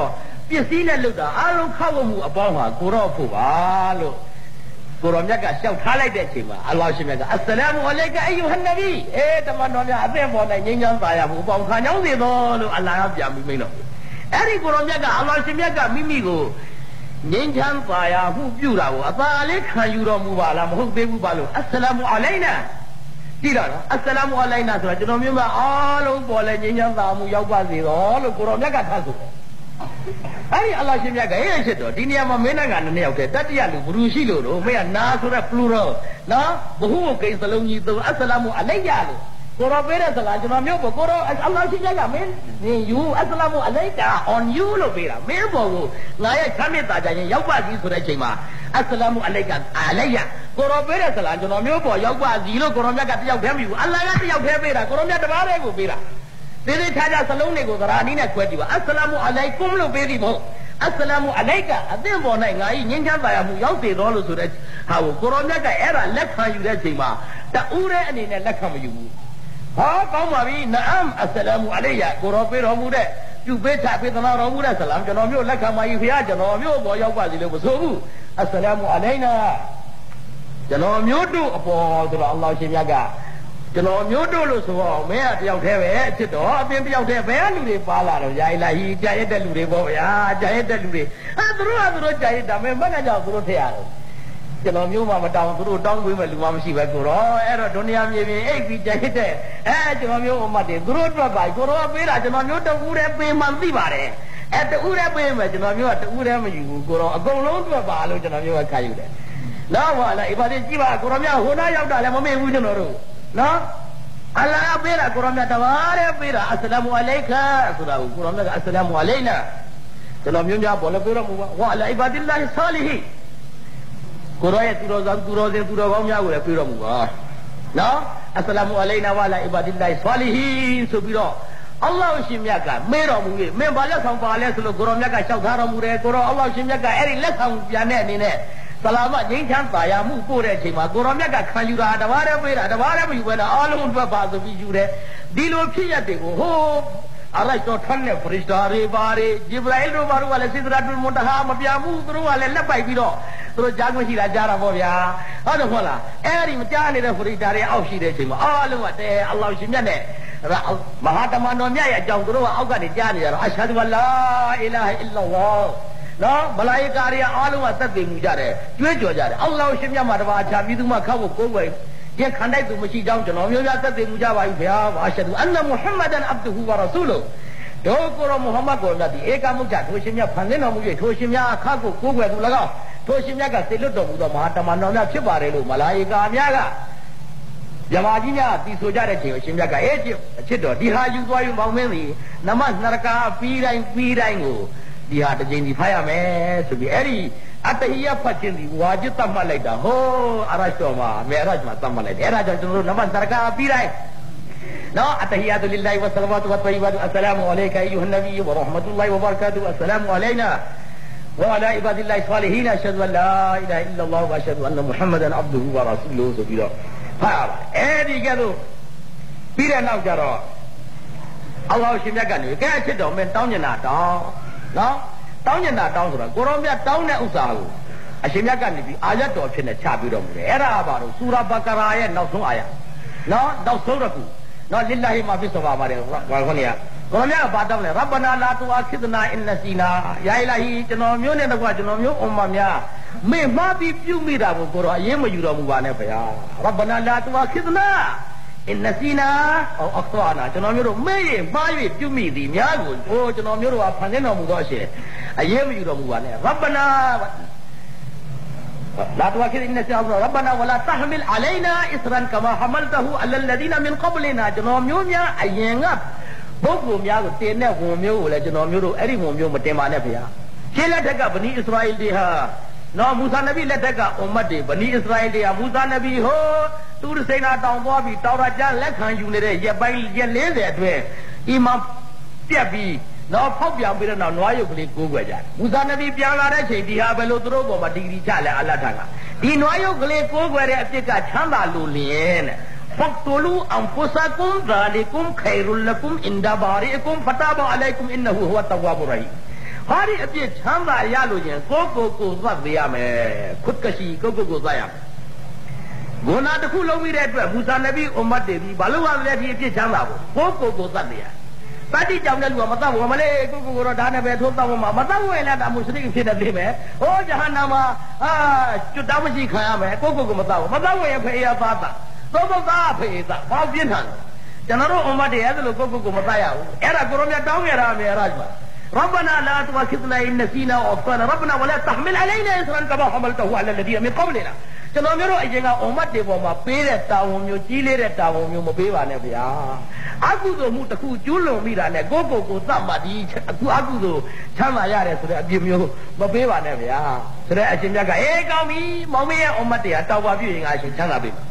ပစ္စည်းနဲ့လုပ်တာအလုံးခောက်မှုအပေါင်းဟာကိုရောဖို့ပါလို့ကိုရောမြတ်ကရှောက်ထားလိုက်တဲ့အချိန်မှာအလ္လာဟ်ရှင်မြတ်ကအစ္စလာမ်အလိုင်ကာအယူဟန်နဗီအေးတမန်တော်များအသင့်ပေါ်၌ငြိမ်းချမ်းသာရမှုအပေါင်းခံကြောင်းစေတော်လို့အလ္လာဟ်ကပြန်ပြီးမိန့်တော့အဲ့ဒီကိုရောမြတ်ကအလ္လာဟ်ရှင်မြတ်ကမိမိကိုငြိမ်းချမ်းသာရမှုပြုတာကိုအသာလေးခံယူတော်မူပါလားမဟုတ်သေးဘူးပါလို့အစ္စလာမ်အလိုင်နာကြည့်တော့အစ္စလာမ်အလိုင်နာဆိုတာကျွန်တော်မျိုးကအားလုံးပေါ်လဲငြိမ်းချမ်းသာမှုရောက်ပါစေတော်လို့ကိုရောမြတ်ကထားဆိုတယ်အဲ့ဒီအလ္လာဟ်ရှင်မြတ်ကအဲ့ဖြစ်တော့ဒီနေရာမှာမင်းနိုင်ငံနှစ်ယောက်တည်းတတိယလူဘုရုရှိလို့တော့မင်းကနာဆိုတဲ့ plural နော်ဘဟုကိစ္စလုံးကြီးသုံးအစ္စလာမ်အလိုင်ယာလို့ကိုရောပေးတဲ့စကားကျွန်တော်မျိုးပေါ်ကိုရောအလ္လာဟ်ရှင်မြတ်ကမင်းယူအစ္စလာမ်အလိုင်ကာ on you လို့ပေးတာမင်းပေါ်ကိုငါရဲ့ခမ်းမြတ်တာကြရင်ရောက်ပါစီဆိုတဲ့အချိန်မှာအစ္စလာမ်အလိုင်ကာအလိုင်ယာကိုရောပေးတဲ့စကားကျွန်တော်မျိုးပေါ်ရောက်ပါစီလို့ကိုရောမြတ်ကတယောက်တည်းမယူအလ္လာဟ်ကတယောက်တည်းပေးတာကိုရောမြတ်တစ်ပါးတည်းကိုပေးတာဒီနေ့ထားကြစလုံးတွေကိုသရာနီးနဲ့ခွဲကြည့်ပါအစ္စလာမ်အလိုင်ကွမ်လို့ပေးပြီးမဟုတ်အစ္စလာမ်အလိုင်ကာအသင်ပေါ်၌ငါဤငြိမ်းချမ်းသာရမှုရောက်စေတော်လို့ဆိုတဲ့ဟာကိုကိုရောမြတ်ကအဲ့ဒါလက်ခံယူတဲ့အချိန်မှာတူးတဲ့အနေနဲ့လက်ခံမယူဘူးဟာကောင်းပါပြီနအမ်အစ္စလာမ်အလိုင်ယာကိုရောပေးတော်မူတဲ့ပြုပေးချပေးသနာတော်မူတဲ့ဆလမ်ကျွန်တော်မျိုးလက်ခံပါယူဖရာကျွန်တော်မျိုးပေါ်ရောက်ပါစီလို့မဆိုဘူးအစ္စလာမ်အလိုင်နာကျွန်တော်မျိုးတို့အပေါ်ဆိုတော့အလ္လာဟ်ရှင်မြတ်ကကျွန်တော်မျိုးတို့လို့ဆိုတော့မင်းကတယောက်တည်းပဲအဖြစ်တော့အပြင်တယောက်တည်းဘယ်လူတွေပါလာတော့ယာယီလာဟီကြာရက်တဲ့လူတွေပေါ့ဗျာကြာရက်တဲ့လူတွေဟာသူတို့ကသူတို့ကြာရက်တာမင်းမနဲ့ကြောင့်သူတို့ထည့်ရတယ်ကျွန်တော်မျိုးမှမတောင်းသူတို့တောင်းပေးမဲ့လူမှမရှိပဲကိုတော့အဲ့တော့ဒုနီယာမြေပြင်အိတ်ပြီးကြာရက်တဲ့အဲကျွန်တော်မျိုးအမတ်တွေသူတို့အတွက်ပါကိုတော့ပေးတာကျွန်တော်မျိုးတူးတဲ့ပေးမှသိပါတယ်အဲတူးတဲ့ပေးမယ်ကျွန်တော်မျိုးကတူးတဲ့မယူဘူးကိုတော့အကုန်လုံးအတွက်ပါလို့ကျွန်တော်မျိုးကခါယူတယ်နောက်ပါလားအဘာတင်ကြည့်ပါကိုတော့များဟိုနားရောက်တာလည်းမမေ့ဘူးကျွန်တော်တို့နော်အလ္လာဟ်ပေးတာကိုရောမြတ်တပါးတဲ့ပေးတာအစ္စလာမ်အလိုင်ကာဆိုတာကိုကိုရောမြတ်ကအစ္စလာမ်အလိုင်နာကျွန်တော်မျိုးများပေါ်လဲပြောတော့မူပါဝါအလအိဘာဒိလာဟ်ဆာလီဟီကိုရောရဲ့သူတော်ဆောင်သူတော်စင်သူတော်ကောင်းများကိုလည်းပြောတော်မူပါနော်အစ္စလာမ်အလိုင်နာဝါအလအိဘာဒိလာဟ်ဆာလီဟီဆိုပြီးတော့အလ္လာဟ်ရှင်မြတ်ကမေးတော်မူ၍မင်းဘာလက်ဆောင်ပါလဲဆိုလို့ကိုရောမြတ်ကလျှောက်ထားတော်မူတယ်ကိုရောအလ္လာဟ်ရှင်မြတ်ကအဲ့ဒီလက်ဆောင်ပြန်တဲ့အနေနဲ့ဆလာမငြိမ်းချမ်းသာယာမှုပို့တဲ့အချိန်မှာကိုရောမြတ်ကခံယူတာတဘာတည်းပေးတာတဘာတည်းမယူဘဲနဲ့အားလုံးအတွက်ပါဆိုပြီးယူတယ်ဒီလိုဖြစ်ရတဲ့ကိုဟိုအလိုက်တော့ထမ်းတဲ့ဖရစ်တာတွေပါတွေဂျိဘရာအီလ်တို့ဘာတို့ကလည်းစိဒရာတုလ်မွန်တဟာမပြဘူးသူတို့ကလည်းလက်ပိုက်ပြီးတော့သူတို့ကြားခွင့်ရှိတာကြားတာပေါ့ဗျာဟုတ်တယ်ဟုတ်လားအဲ့ဒီမကြားနေတဲ့ဖရစ်တာတွေအောက်ရှိတဲ့အချိန်မှာအားလုံးကတဲအလ္လာဟ်ရှင်မြတ်နဲ့မဟာတမန်တော်မြတ်ရဲ့အကြောင်းသူတို့ကအောက်ကနေကြားနေကြတော့အရှဟဒူအလာအီလာဟ်အီလ္လာလ္လာဟ်နော်မလာယကာတွေအားလုံးကသက်သေမှုကြတယ်ကြွေးကြော်ကြတယ်အလ္လာဟ်ရှင်မြတ်မှာတပါးအခြားပြည်သူမှခောက်ဖို့ကိုယ်ွယ်ရခံတိုက်သူမရှိကြောင်းကျွန်တော်မျိုးများသက်သေမှုကြပါပြီဗျာအရှဟဒူအန်နမုဟမ္မဒန်အဘ်ဒူဟူဝါရဆူလူဒိုကိုရမုဟမ္မဒ်ကိုမြတ်ဒီဧကမုတ်ကြထိုရှင်မြတ်ဖန်ဆင်းတော်မူ၍ထိုရှင်မြတ်အခါကိုကိုယ်ွယ်သူ၎င်းထိုရှင်မြတ်ကစေလွတ်တော်မူသောမဟာတမန်တော်များဖြစ်ပါတယ်လို့မလာယကာများကယမကြီးများတီဆိုကြတဲ့ချိန်ကိုရှင်မြတ်ကအဲ့ချစ်အချစ်တော်ဒီဟာယူသွားယူမောင်းမင်းသည်နမတ်နရကာပြီးတိုင်းပြီးတိုင်းကိုဒီဟာတစ်ချိန်ဒီဖတ်ရမယ်ဆိုပြီးအဲ့ဒီအတဟီယဖတ်ခြင်းဒီဝါဂျစ်တတ်မှတ်လိုက်တာဟိုးအရရှ်တော်မှာမေရတ်မှာတတ်မှတ်လိုက်တယ်အဲ့ဒါကြောင့်ကျွန်တော်တို့နမတ်နရကာပြီးတိုင်းနော်အတဟီယတုလ lillahi ဝဆလဝတ်ဝတ်တယ္ဘတ်အစ္စလာမုအလိုင်ကာအယူဟန်နဗီဝရဟ်မတုလာဟ်ဝဘရကာတုအစ္စလာမုအလိုင်နာဝအလာအီဘာဒိလာဟ်ဆာလီဟီနာအရှဟဒူအလာအီလာဟ်အီလ္လာလ္လာဟ်ဝအရှဟဒူအန်နမုဟမ္မဒန်အဘ်ဒူဟူဝါရဆူလူဆိုပြီးတော့ဖတ်ရပါအဲ့ဒီကဲတော့ပြီးတဲ့နောက်ကျတော့အလ္လာဟ်ရှင်မြတ်ကနေကဲအချစ်တော်မင်းတောင်းကျင်တာတောင်းနော်တောင်းကျင်တာတောင်းဆိုတာကိုရောမြတ်တောင်းတဲ့ဥစ္စာကိုအရှင်မြတ်ကနေပြီးအာယတ်တော်ဖြစ်နေချပြီးတော်မူတယ်အဲ့ဒါကဘာလို့စူရာဘကာရာရဲ့နောက်ဆုံးအာယတ်နော်နောက်ဆုံးတစ်ခုနော်လ illahi မှာဖြစ်ဆိုပါပါတယ်ဘာခေါ်နေရကိုရောမြတ်ကဘာတောင်းလဲရဘနာလာတူအာခိဒနာအင်နစီနာယာအီလာဟီကျွန်တော်မျိုးနဲ့တကွာကျွန်တော်မျိုးအွန်မာများမေ့မှားပြီးပြုမိတာကိုကိုရောအရင်မယူတော်မူပါနဲ့ဗျာရဘနာလာတူအာခိဒနာအင်နစီနာအော်အခသွားနာကျွန်တော်မျိုးတို့မေ့ရင်မှား၍ပြုမိသည်များကိုဟိုကျွန်တော်မျိုးတို့ကဖန်ဆင်းတော်မူသောအရှင်အရေးမယူတော်မူပါနဲ့ရဘနာလာတူခိဒ်နစီအလ္လာဟ်ရဘနာဝလာတဟမီလ်အလိုင်နာအစ္စရန်ကမာဟမလ်တဟူအလလ်ဒီနာမင်ကဘလနာကျွန်တော်မျိုးများအရင်ကပုဂ္ဂိုလ်များကိုတင်တဲ့ဝန်မျိုးကိုလည်းကျွန်တော်မျိုးတို့အဲ့ဒီဝန်မျိုးမတင်ပါနဲ့ဗျာရှင်းလက်ထက်ကဗနီအစ္စရာအီလ်တွေဟာနော်မူဆာနဗီလက်ထက်ကအွမ်မတ်တွေဗနီအစ္စရာအီလ်တွေဟာမူဆာနဗီဟိုသူရစိန်နာတောင်သွားပြီးတောင်ရကျလက်ခံယူနေတဲ့ရက်ပိုင်းရက်၄၀အတွင်းအီမန်ပြက်ပြီးနော်ဖောက်ပြန်ပြီးတော့နွားရုပ်ကလေးကိုးကွယ်ကြတယ်မူဆာနဗီပြန်လာတဲ့ချိန်ဒီဟာဘယ်လိုသူတို့ပေါ်မှာဒီဂရီချလဲအလ္လာဟ်ထံကဒီနွားရုပ်ကလေးကိုးကွယ်တဲ့အဖြစ်ကချမ်းသာလို့လျင်တဲ့فاقتلوا أنفسكم ذلكم خير لكم عند بارئكم فتاب عليكم إنه هو التواب الرحيم ဘာဒီအပြစ်ချမ်းသာရလို့ရင်ကိုကိုကိုသတ်သေးရမယ်ခွတ်ကရှိကိုကိုကိုသတ်ရမယ်ဂုဏတစ်ခုလုံးပြီးတဲ့အတွက်မူဆာနဗီအွမ်မတ်တွေဒီဘာလို့လဲဒီအပြစ်ချမ်းသာဖို့ကိုကိုကိုသတ်သေးရတတိကြောင့်လည်းလူကမသတ်ဘူးမလေးကိုကိုကိုတော့ဒါနဲ့ပဲထိုးတော့မှာမသတ်ဘူးလည်းဒါမုရှရိကဖြစ်နေသေးမယ်ဟောဂျဟန္နမအာကျွတ်တောင်းမရှိခံရမယ်ကိုကိုကိုမသတ်ဘူးမသတ်ဘူးရင်ဖေးရသားတာသောဘသားဖေးသားဘာပြင်းထန်ကျွန်တော်တို့အွမ်မတ်တွေအဲ့ဒါလို့ကိုကိုကိုမသတ်ရဘူးအဲ့ဒါကိုရောမြတ်တောင်းရတာမေရာဂျ်မှာربنا لا تؤاخذنا إن نسينا أو أخطأنا ربنا ولا تحمل علينا إصرا كما حملته على الذين من قبلنا ကျွန်တော်မျိုးတို့အရင်ကအွန်မတ်တွေပေါ်မှာပေးတဲ့တာဝန်မျိုးကြီးလေးတဲ့တာဝန်မျိုးမပေးပါနဲ့ဗျာအကုသိုလ်မှုတစ်ခုကျူးလွန်မိတာနဲ့ကိုကိုကိုသတ်မှဒီအခုအကုသိုလ်ချမ်းသာရတယ်ဆိုတဲ့အပြစ်မျိုးမပေးပါနဲ့ဗျာဆိုတဲ့အရှင်မြတ်ကအေးကောင်းပြီမောင်မရဲ့အွန်မတ်တွေကတောက်ပါပြည့်ရင်အရှင်ချမ်းသာပြီ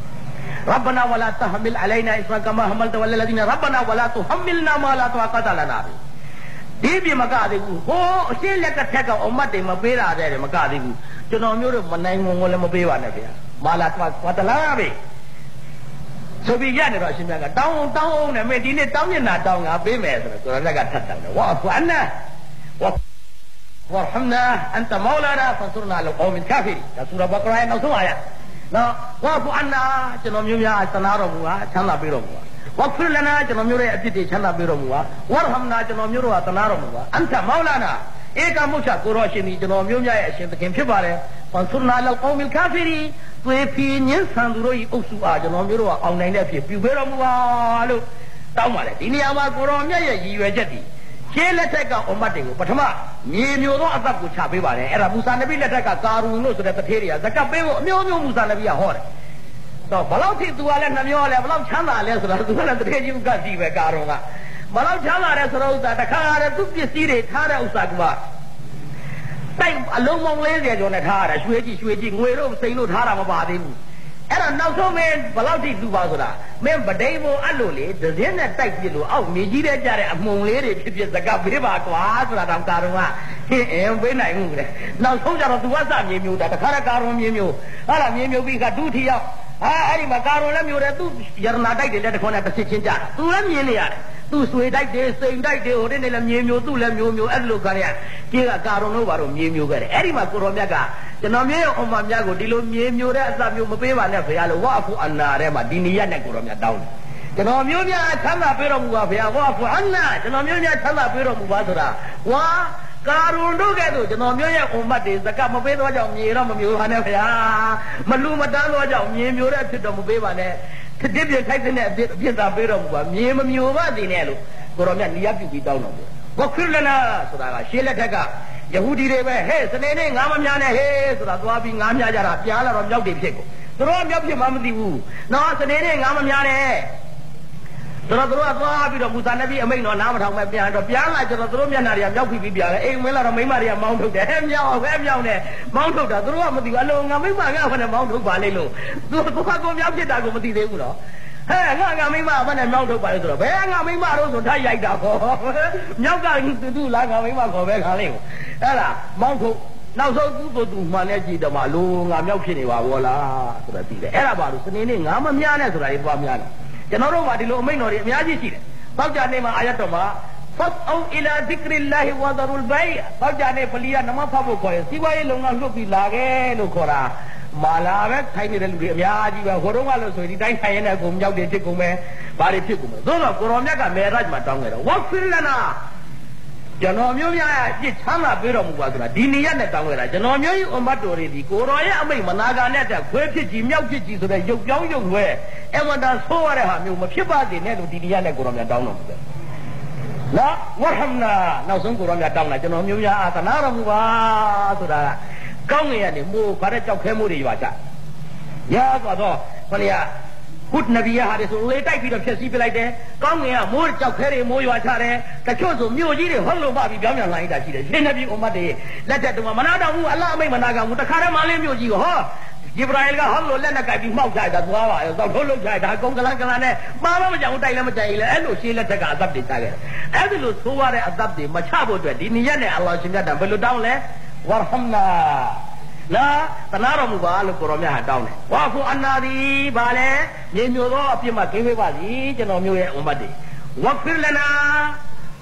ربنا ولا تحمل علينا إصرا كما حملته على الذين ربنا ولا تحملنا ما لا طاقة لنا بهဒီပြမကသေးဘူးဟိုအရှင်းလက်ကထက်ကအုံမတ်တွေမပေးတာတဲ့မကသေးဘူးကျွန်တော်မျိုးတို့မနိုင်ငုံကိုလည်းမပေးပါနဲ့ဗျာမာလာကွာတလားပဲဆိုပြီးရနေတော့အရှင်မြတ်ကတောင်းအောင်တောင်းအောင်နဲ့မင်းဒီနေ့တောင်းနေတာတောင်းငါပေးမယ်ဆိုတော့ကျွန်တော်လက်ကထပ်တယ်ဝါဖူအန်နာဝါဝါဟမ်နာအန်တမောလာနာဖန်ဆူနာလကောမင်ကာဖီဒါဆူရာဘကရာရဲ့နောက်ဆုံးအာယတ်နော်ဝါဖူအန်နာကျွန်တော်မျိုးများသနာတော်မူဟာချမ်းသာပေးတော်မူဟာဝါဖရလနာကျွန်တော်မျိုးရဲ့အပြစ်တွေချမ်းသာပေးတော်မူဟာဝါရဟမ်နာကျွန်တော်မျိုးတို့ဟာသနာတော်မူဟာအန်တမောလာနာဧကမုချကိုရောရှင်ဒီကျွန်တော်မျိုးများရဲ့အရှင်သခင်ဖြစ်ပါတယ်ဖန်ဆူနာလကောမင်ကာဖီသွေးဖီညင်းဆန်သူတို့ဤအုပ်စုအားကျွန်တော်မျိုးတို့ကအောင်နိုင်တဲ့ဖြစ်ပြုပေးတော်မူပါလို့တောင်းပါတယ်ဒီနေရာမှာကိုရောမြတ်ရဲ့ရည်ရွယ်ချက်ဒီရှင်းလက်ထက်ကအွမ်မတ်တွေကိုပထမမြေမျိုးသောအသက်ကိုချပေးပါတယ်အဲ့ဒါမူဆာနဗီလက်ထက်ကကာရူန်လို့ဆိုတဲ့တထေးတွေကဇကတ်ပေးဖို့အမျိုးမျိုးမူဆာနဗီကဟောတယ်တော့ဘလောက်ထိသူကလည်းနှမျောလဲဘလောက်ချမ်းသာလဲဆိုတော့သူကလည်းတထေးကြီးကကြည့်ပဲကာရုံကဘလောက်ချမ်းသာလဲဆိုတော့ဥစ္စာတခါရတဲ့သူပစ္စည်းတွေထားတဲ့ဥစ္စာကတိုက်အလုံးပေါင်း၄၀ကျော်နဲ့ထားရတယ်ရွှေကြည့်ရွှေကြည့်ငွေတို့စိန်တို့ထားတာမပါသေးဘူးအဲ့တော့နောက်ဆုံးမင်းဘလောက်ထိသူပါဆိုတာမင်းဗဒိန်ဘုံအဲ့လိုလေဒဇင်းနဲ့တိုက်ပြလို့အောက်မြေကြီးတဲ့ကြတဲ့အမှုံလေးတွေဖြစ်ဖြစ်စကားပေးပါကွာဆိုတာတော့ကာရုံကဟင်းအင်းပေးနိုင်မှုလေနောက်ဆုံးကြတော့သူကစမြေမျိုးတာတခါတကာရုံမြေမျိုးဟာလားမြေမျိုးပြီးကဒုတိယဟာအဲ့ဒီမှာကာရုံလည်းမျိုးတယ်သူယရနာတိုက်တယ်လက်တခွန်းနဲ့တစ်စစ်ချင်းကြတာသူလည်းမြင်နေရတယ်သူဆွေတိုက်တယ်စိန်တိုက်တယ်ဟိုတည်းနဲ့လည်းမြေမျိုးသူ့လည်းမျိုးမျိုးအဲ့လိုခါရကြေးကကာရုံတို့ဘာလို့မြေမျိုးခဲ့တယ်အဲ့ဒီမှာကိုရောမြတ်ကကျွန်တော်မြေရဲ့အုံမမြတ်ကိုဒီလိုမြေမျိုးတဲ့အစမျိုးမပေးပါနဲ့ဘုရားလို့ဝါဖူအန္နာထဲမှာဒီနီယတ်နဲ့ကိုရောမြတ်တောင်းတယ်ကျွန်တော်မျိုးများချမ်းသာပေးတော်မူပါဘုရားဝါဖူအန္နာကျွန်တော်မျိုးများချမ်းသာပေးတော်မူပါဆိုတာဝါကာရုန်တို့ကဲ့သို့ကျွန်တော်မျိုးရဲ့အုံမတ်တွေစကတ်မပေးတော့ကြောင့်မြေတော့မမျိုးပါနဲ့ဘုရားမလူမတန်းတော့ကြောင့်မြေမျိုးတဲ့ဖြစ်တော်မပေးပါနဲ့တစ်ပြည့်ထိုက်တဲ့အပြစ်အပြစ်သာပေးတော်မူပါမြေမမျိုးပါသေးနဲ့လို့ကိုရောမြတ်နီးရပြုပြီးတောင်းတော်မူဝခရလနာဆိုတာကရှေးလက်ထက်ကယဟူဒီတွေပဲဟဲ့စနေနေ့ငါးမများနဲ့ဟဲ့ဆိုတာသွားပြီးငါးများကြတာပြားလာတော့မြောက်တွေဖြစ်ကိုသူတို့ကမြောက်ဖြစ်မှမသိဘူးနော်စနေနေ့ငါးမများနဲ့ဆိုတော့သူတို့ကသွားပြီးတော့မူဆာနဗီအမိန့်တော်နားမထောင်မဲ့ပြန်တော့ပြန်လာကျတော့သူတို့မျက်နှာတွေကမြောက်ပြီးပြီးပြန်လဲအိမ်ဝင်လာတော့မိမတွေကမောင်းထုတ်တယ်ဟဲ့မြောက်ဟဲ့မြောက်နဲ့မောင်းထုတ်တာသူတို့ကမသိဘူးအလုံးငါမိမငါ့ဘယ်နဲ့မောင်းထုတ်ပါလိမ့်လို့သူကကိုမြောက်ဖြစ်တာကိုမသိသေးဘူးနော်ဟဲ့ငါငါမိမဘယ်နဲ့မောင်းထုတ်ပါလဲဆိုတော့ဘယ်ငါမိမတို့ဆိုထားရိုက်တာပေါ့မြောက်ကသူသူလာငါမိမခေါ်ပဲခါလိမ့်ကိုအဲ့ဒါမောင်းထုတ်နောက်ဆုံးသူ့ကိုသူမှန်နဲ့ကြည့်တော့မှလိုငါမြောက်ဖြစ်နေပါဘောလားဆိုတော့သိတယ်အဲ့ဒါပါလို့စနေနေ့ငါမများနဲ့ဆိုတာလေးပွားများတယ်ကျွန်တော်တို့ကဒီလိုအမိန့်တော်တွေအများကြီးရှိတယ်ပေါက်ကြနေမှာအာယတ်တော်မှာဖတ်အောင်အီလာဇီကရီလာဟီဝါဒရူလ်ဘိုင်ပေါက်ကြနေပလီယာနမဖတ်ဖို့ခေါ်ရင်စီးပွားရေးလုံငန်းလွတ်ပြီးလာခဲ့လို့ခေါ်တာမာလာပဲထိုင်နေတဲ့လူတွေအများကြီးပဲဟိုတုန်းကလို့ဆိုရင်ဒီတိုင်းထိုင်ရတဲ့ကိုမြောက်တွေဖြစ်ကုန်မယ်ဘာတွေဖြစ်ကုန်မယ်သို့တော့ကိုရောမြတ်ကမေရတ်မှာတောင်းခဲ့တော့ဝါဖီလနာကျွန်တော်မျိုးများအပြစ်ချမ်းသာပေးတော်မူပါဆိုတာဒီနေရနဲ့တောင်းခဲ့တာကျွန်တော်မျိုးကြီးအွန်မတ်တော်တွေဒီကိုရောရဲ့အမိတ်မနာကာနဲ့တက်ခွဲဖြစ်ကြီးမြောက်ဖြစ်ကြီးဆိုတဲ့ရုပ်ပြောင်းရုပ်ဝဲအမတန်ဆိုးရတဲ့ဟာမျိုးမဖြစ်ပါစေနဲ့လို့ဒီနေရနဲ့ကိုရောမြတ်တောင်းတော်မူတယ်လာဝဟမ်နာနောက်ဆုံးကိုရောမြတ်တောင်းတာကျွန်တော်မျိုးများအာသနာတော်မူပါဆိုတာကောင်းငင်ရနေမိုးဗါတဲ့ကြောက်ခဲမှုတွေရွာချရသွားတော့ခလျာခုနဗီယာဟာဒီဆိုလေတိုက်ပြီးတော့ဖြည့်ဆည်းပြလိုက်တယ်ကောင်းငင်ကမိုးကြောက်ခဲတွေမိုးရွာချတယ်တချို့ဆိုမြို့ကြီးတွေဟောလို့ပါပြီးပြောင်းပြန်လာနေတာရှိတယ်ရှင်နဗီအွမ်မတ်တွေလက်ထက်တုန်းကမနာတော့ဘူးအလ္လာဟ်အမိန့်မနာကဘူးတခါတည်းမလေးမြို့ကြီးကိုဟောဂျိဘရာအီလ်ကဟောလို့လက်နဲ့ကိုက်ပြီးမှောက်ချတာသွားပါရောသောက်ထုတ်လုပ်ချတာကုန်းကလန်ကလန်နဲ့မှားမမကြောင်တိုက်လည်းမတိုက်လေအဲ့လိုရှင်းလက်ထက်ကအသက်တွေချခဲ့တယ်အဲ့ဒီလိုသိုးရတဲ့အသက်တွေမချဖို့အတွက်ဒီနိယတ်နဲ့အလ္လာဟ်ရှင်မြတ်တာဘယ်လိုတောင်းလဲဝါရဟမ်နာလာတနာတော်မူပါလို့ကိုရောမြတ်ဟာတောင်းတယ်ဝါဖူအန္နာဒီဘာလဲမြေမျိုးသောအပြစ်မှကင်းဝေးပါစီကျွန်တော်မျိုးရဲ့အွမ်မတ်တွေဝဖ်ဖီရလနာ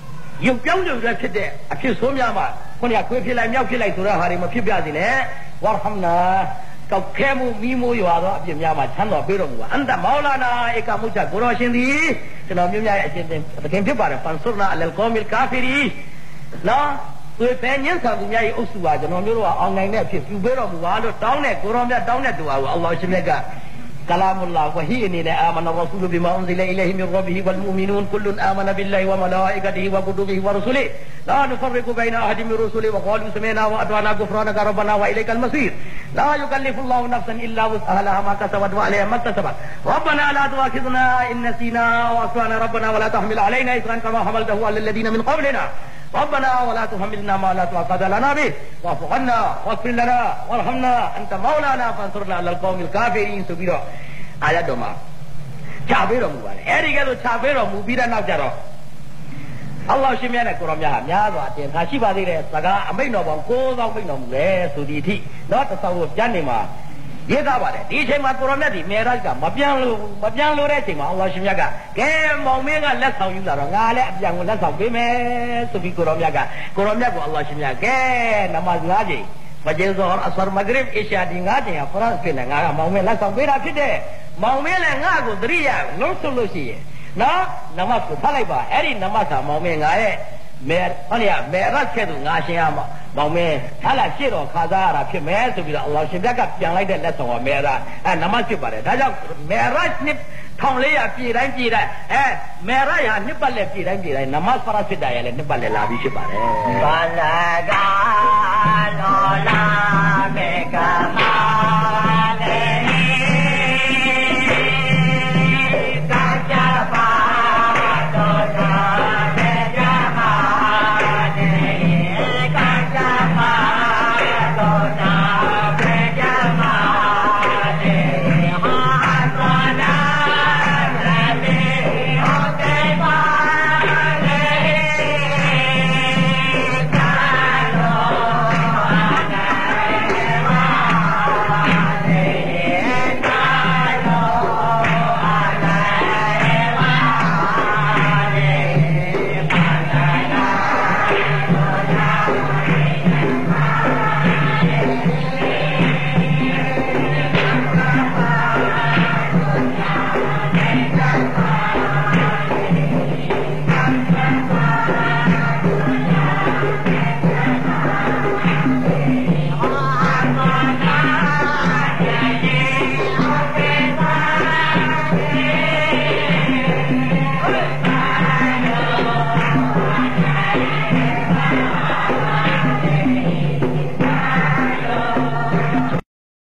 ရုပ်ပြောင်းလို့ဖြစ်တဲ့အဖြစ်ဆိုးများမှာခုနကခွေးဖြစ်လိုက်မြောက်ဖြစ်လိုက်ဆိုတဲ့ဟာတွေမဖြစ်ပြစေနဲ့ဝါရဟမ်နာကောက်ခဲမှုမိမိုးရွာသောအပြစ်များမှာချမ်းတော်ပေးတော်မူပါအန္တမောလာနာဧကမုချကိုရောရှင်သည်ကျွန်တော်မြို့များရဲ့အရှင်သခင်ဖြစ်ပါတယ်ဖန်ဆူနာအလယ်ကောမီလ်ကာဖီရီနော်သူပဲညံ့ဆောင်သူများရဲ့အုပ်စုပါကျွန်တော်မျိုးတို့ကအောင်နိုင်တဲ့အဖြစ်ပြုပေးတော်မူပါလို့တောင်းတဲ့ကိုရောမြတ်တောင်းတဲ့တူပါကိုအလ္လာဟ်ရှင်မြတ်ကكلام الله وهي إن آمن الرسول بما أنزل إليه من ربه والمؤمنون كل آمن بالله وملائكته وكتبه ورسله لا نفرق بين أحد من رسله وقالوا سمعنا وأطعنا غفرانك ربنا وإليك المصير لا يكلف الله نفسا إلا وسعها لها ما كسبت وعليها ما اكتسبت ربنا لا تؤاخذنا إن نسينا وأخطأنا ربنا ولا تحمل علينا إصرا كما حملته على الذين من قبلنا ربنا ولا تحملنا ما لا طاقة لنا به واعف عنا واغفر لنا وارحمنا أنت مولانا فانصرنا على القوم الكافرين سبيرا آيات دوما ချပေးတော်မူပါတယ်အဲ့ဒီကဲလို့ချပေးတော်မူပြီးတဲ့နောက်ကျတော့အလ္လာဟ်ရှင်မြတ်နဲ့ကိုရောမြတ်ဟာများစွာအတင်ထားရှိပါသေးတယ်စကားအမိန့်တော်ပေါင်းကိုးသောင်းမိန့်တော်မူတယ်ဆိုဒီအထိတော့တဆောက်ကျမ်းနေမှာရေးသားပါတယ်ဒီအချိန်မှာကိုရောမြတ်ဒီမေရာဂျ်ကမပြန်လို့မပြန်လို့တဲ့အချိန်မှာအလ္လာဟ်ရှင်မြတ်ကကဲမောင်မင်းကလက်ဆောင်ယူလာတော့ငါလည်းအပြန်ကိုလက်ဆောင်ပေးမယ်ဆိုပြီးကိုရောမြတ်ကကိုရောမြတ်ကိုအလ္လာဟ်ရှင်မြတ်ကဲနမတ်ငါးချိန်မကျေဇော်အဆာမဂရစ်အရှာဒီငါးချိန်ကဖရတ်ဖြစ်နေငါကမောင်မင်းလက်ဆောင်ပေးတာဖြစ်တယ်မောင်မင်းလည်းငါ့ကိုသတိရလုံးဆုလို့ရှိရင်နော်နမတ်ကိုဖတ်လိုက်ပါအဲ့ဒီနမတ်ကမောင်မင်းငါရဲ့မေဟောနေရမေရတ်ခဲ့သူငါရှင်ရမှာမောင်မင်းဟာလာရှေ့တော်ခါစားရတာဖြစ်မယ်ဆိုပြီးတော့အလ္လာဟ်ရှင်မြတ်ကပြန်လိုက်တဲ့လက်ဆောင်ကမေရတ်အဲနမတ်ဖြစ်ပါတယ်ဒါကြောင့်မေရတ်နှစ်ထောင်လေးရပြည်တိုင်းပြည်တိုင်းအဲမေရတ်ရနှစ်ပတ်လက်ပြည်တိုင်းပြည်တိုင်းနမတ်ဖရတ်ဖြစ်တာရလည်းနှစ်ပတ်လက်လာပြီးဖြစ်ပါတယ်ဘာလာကလော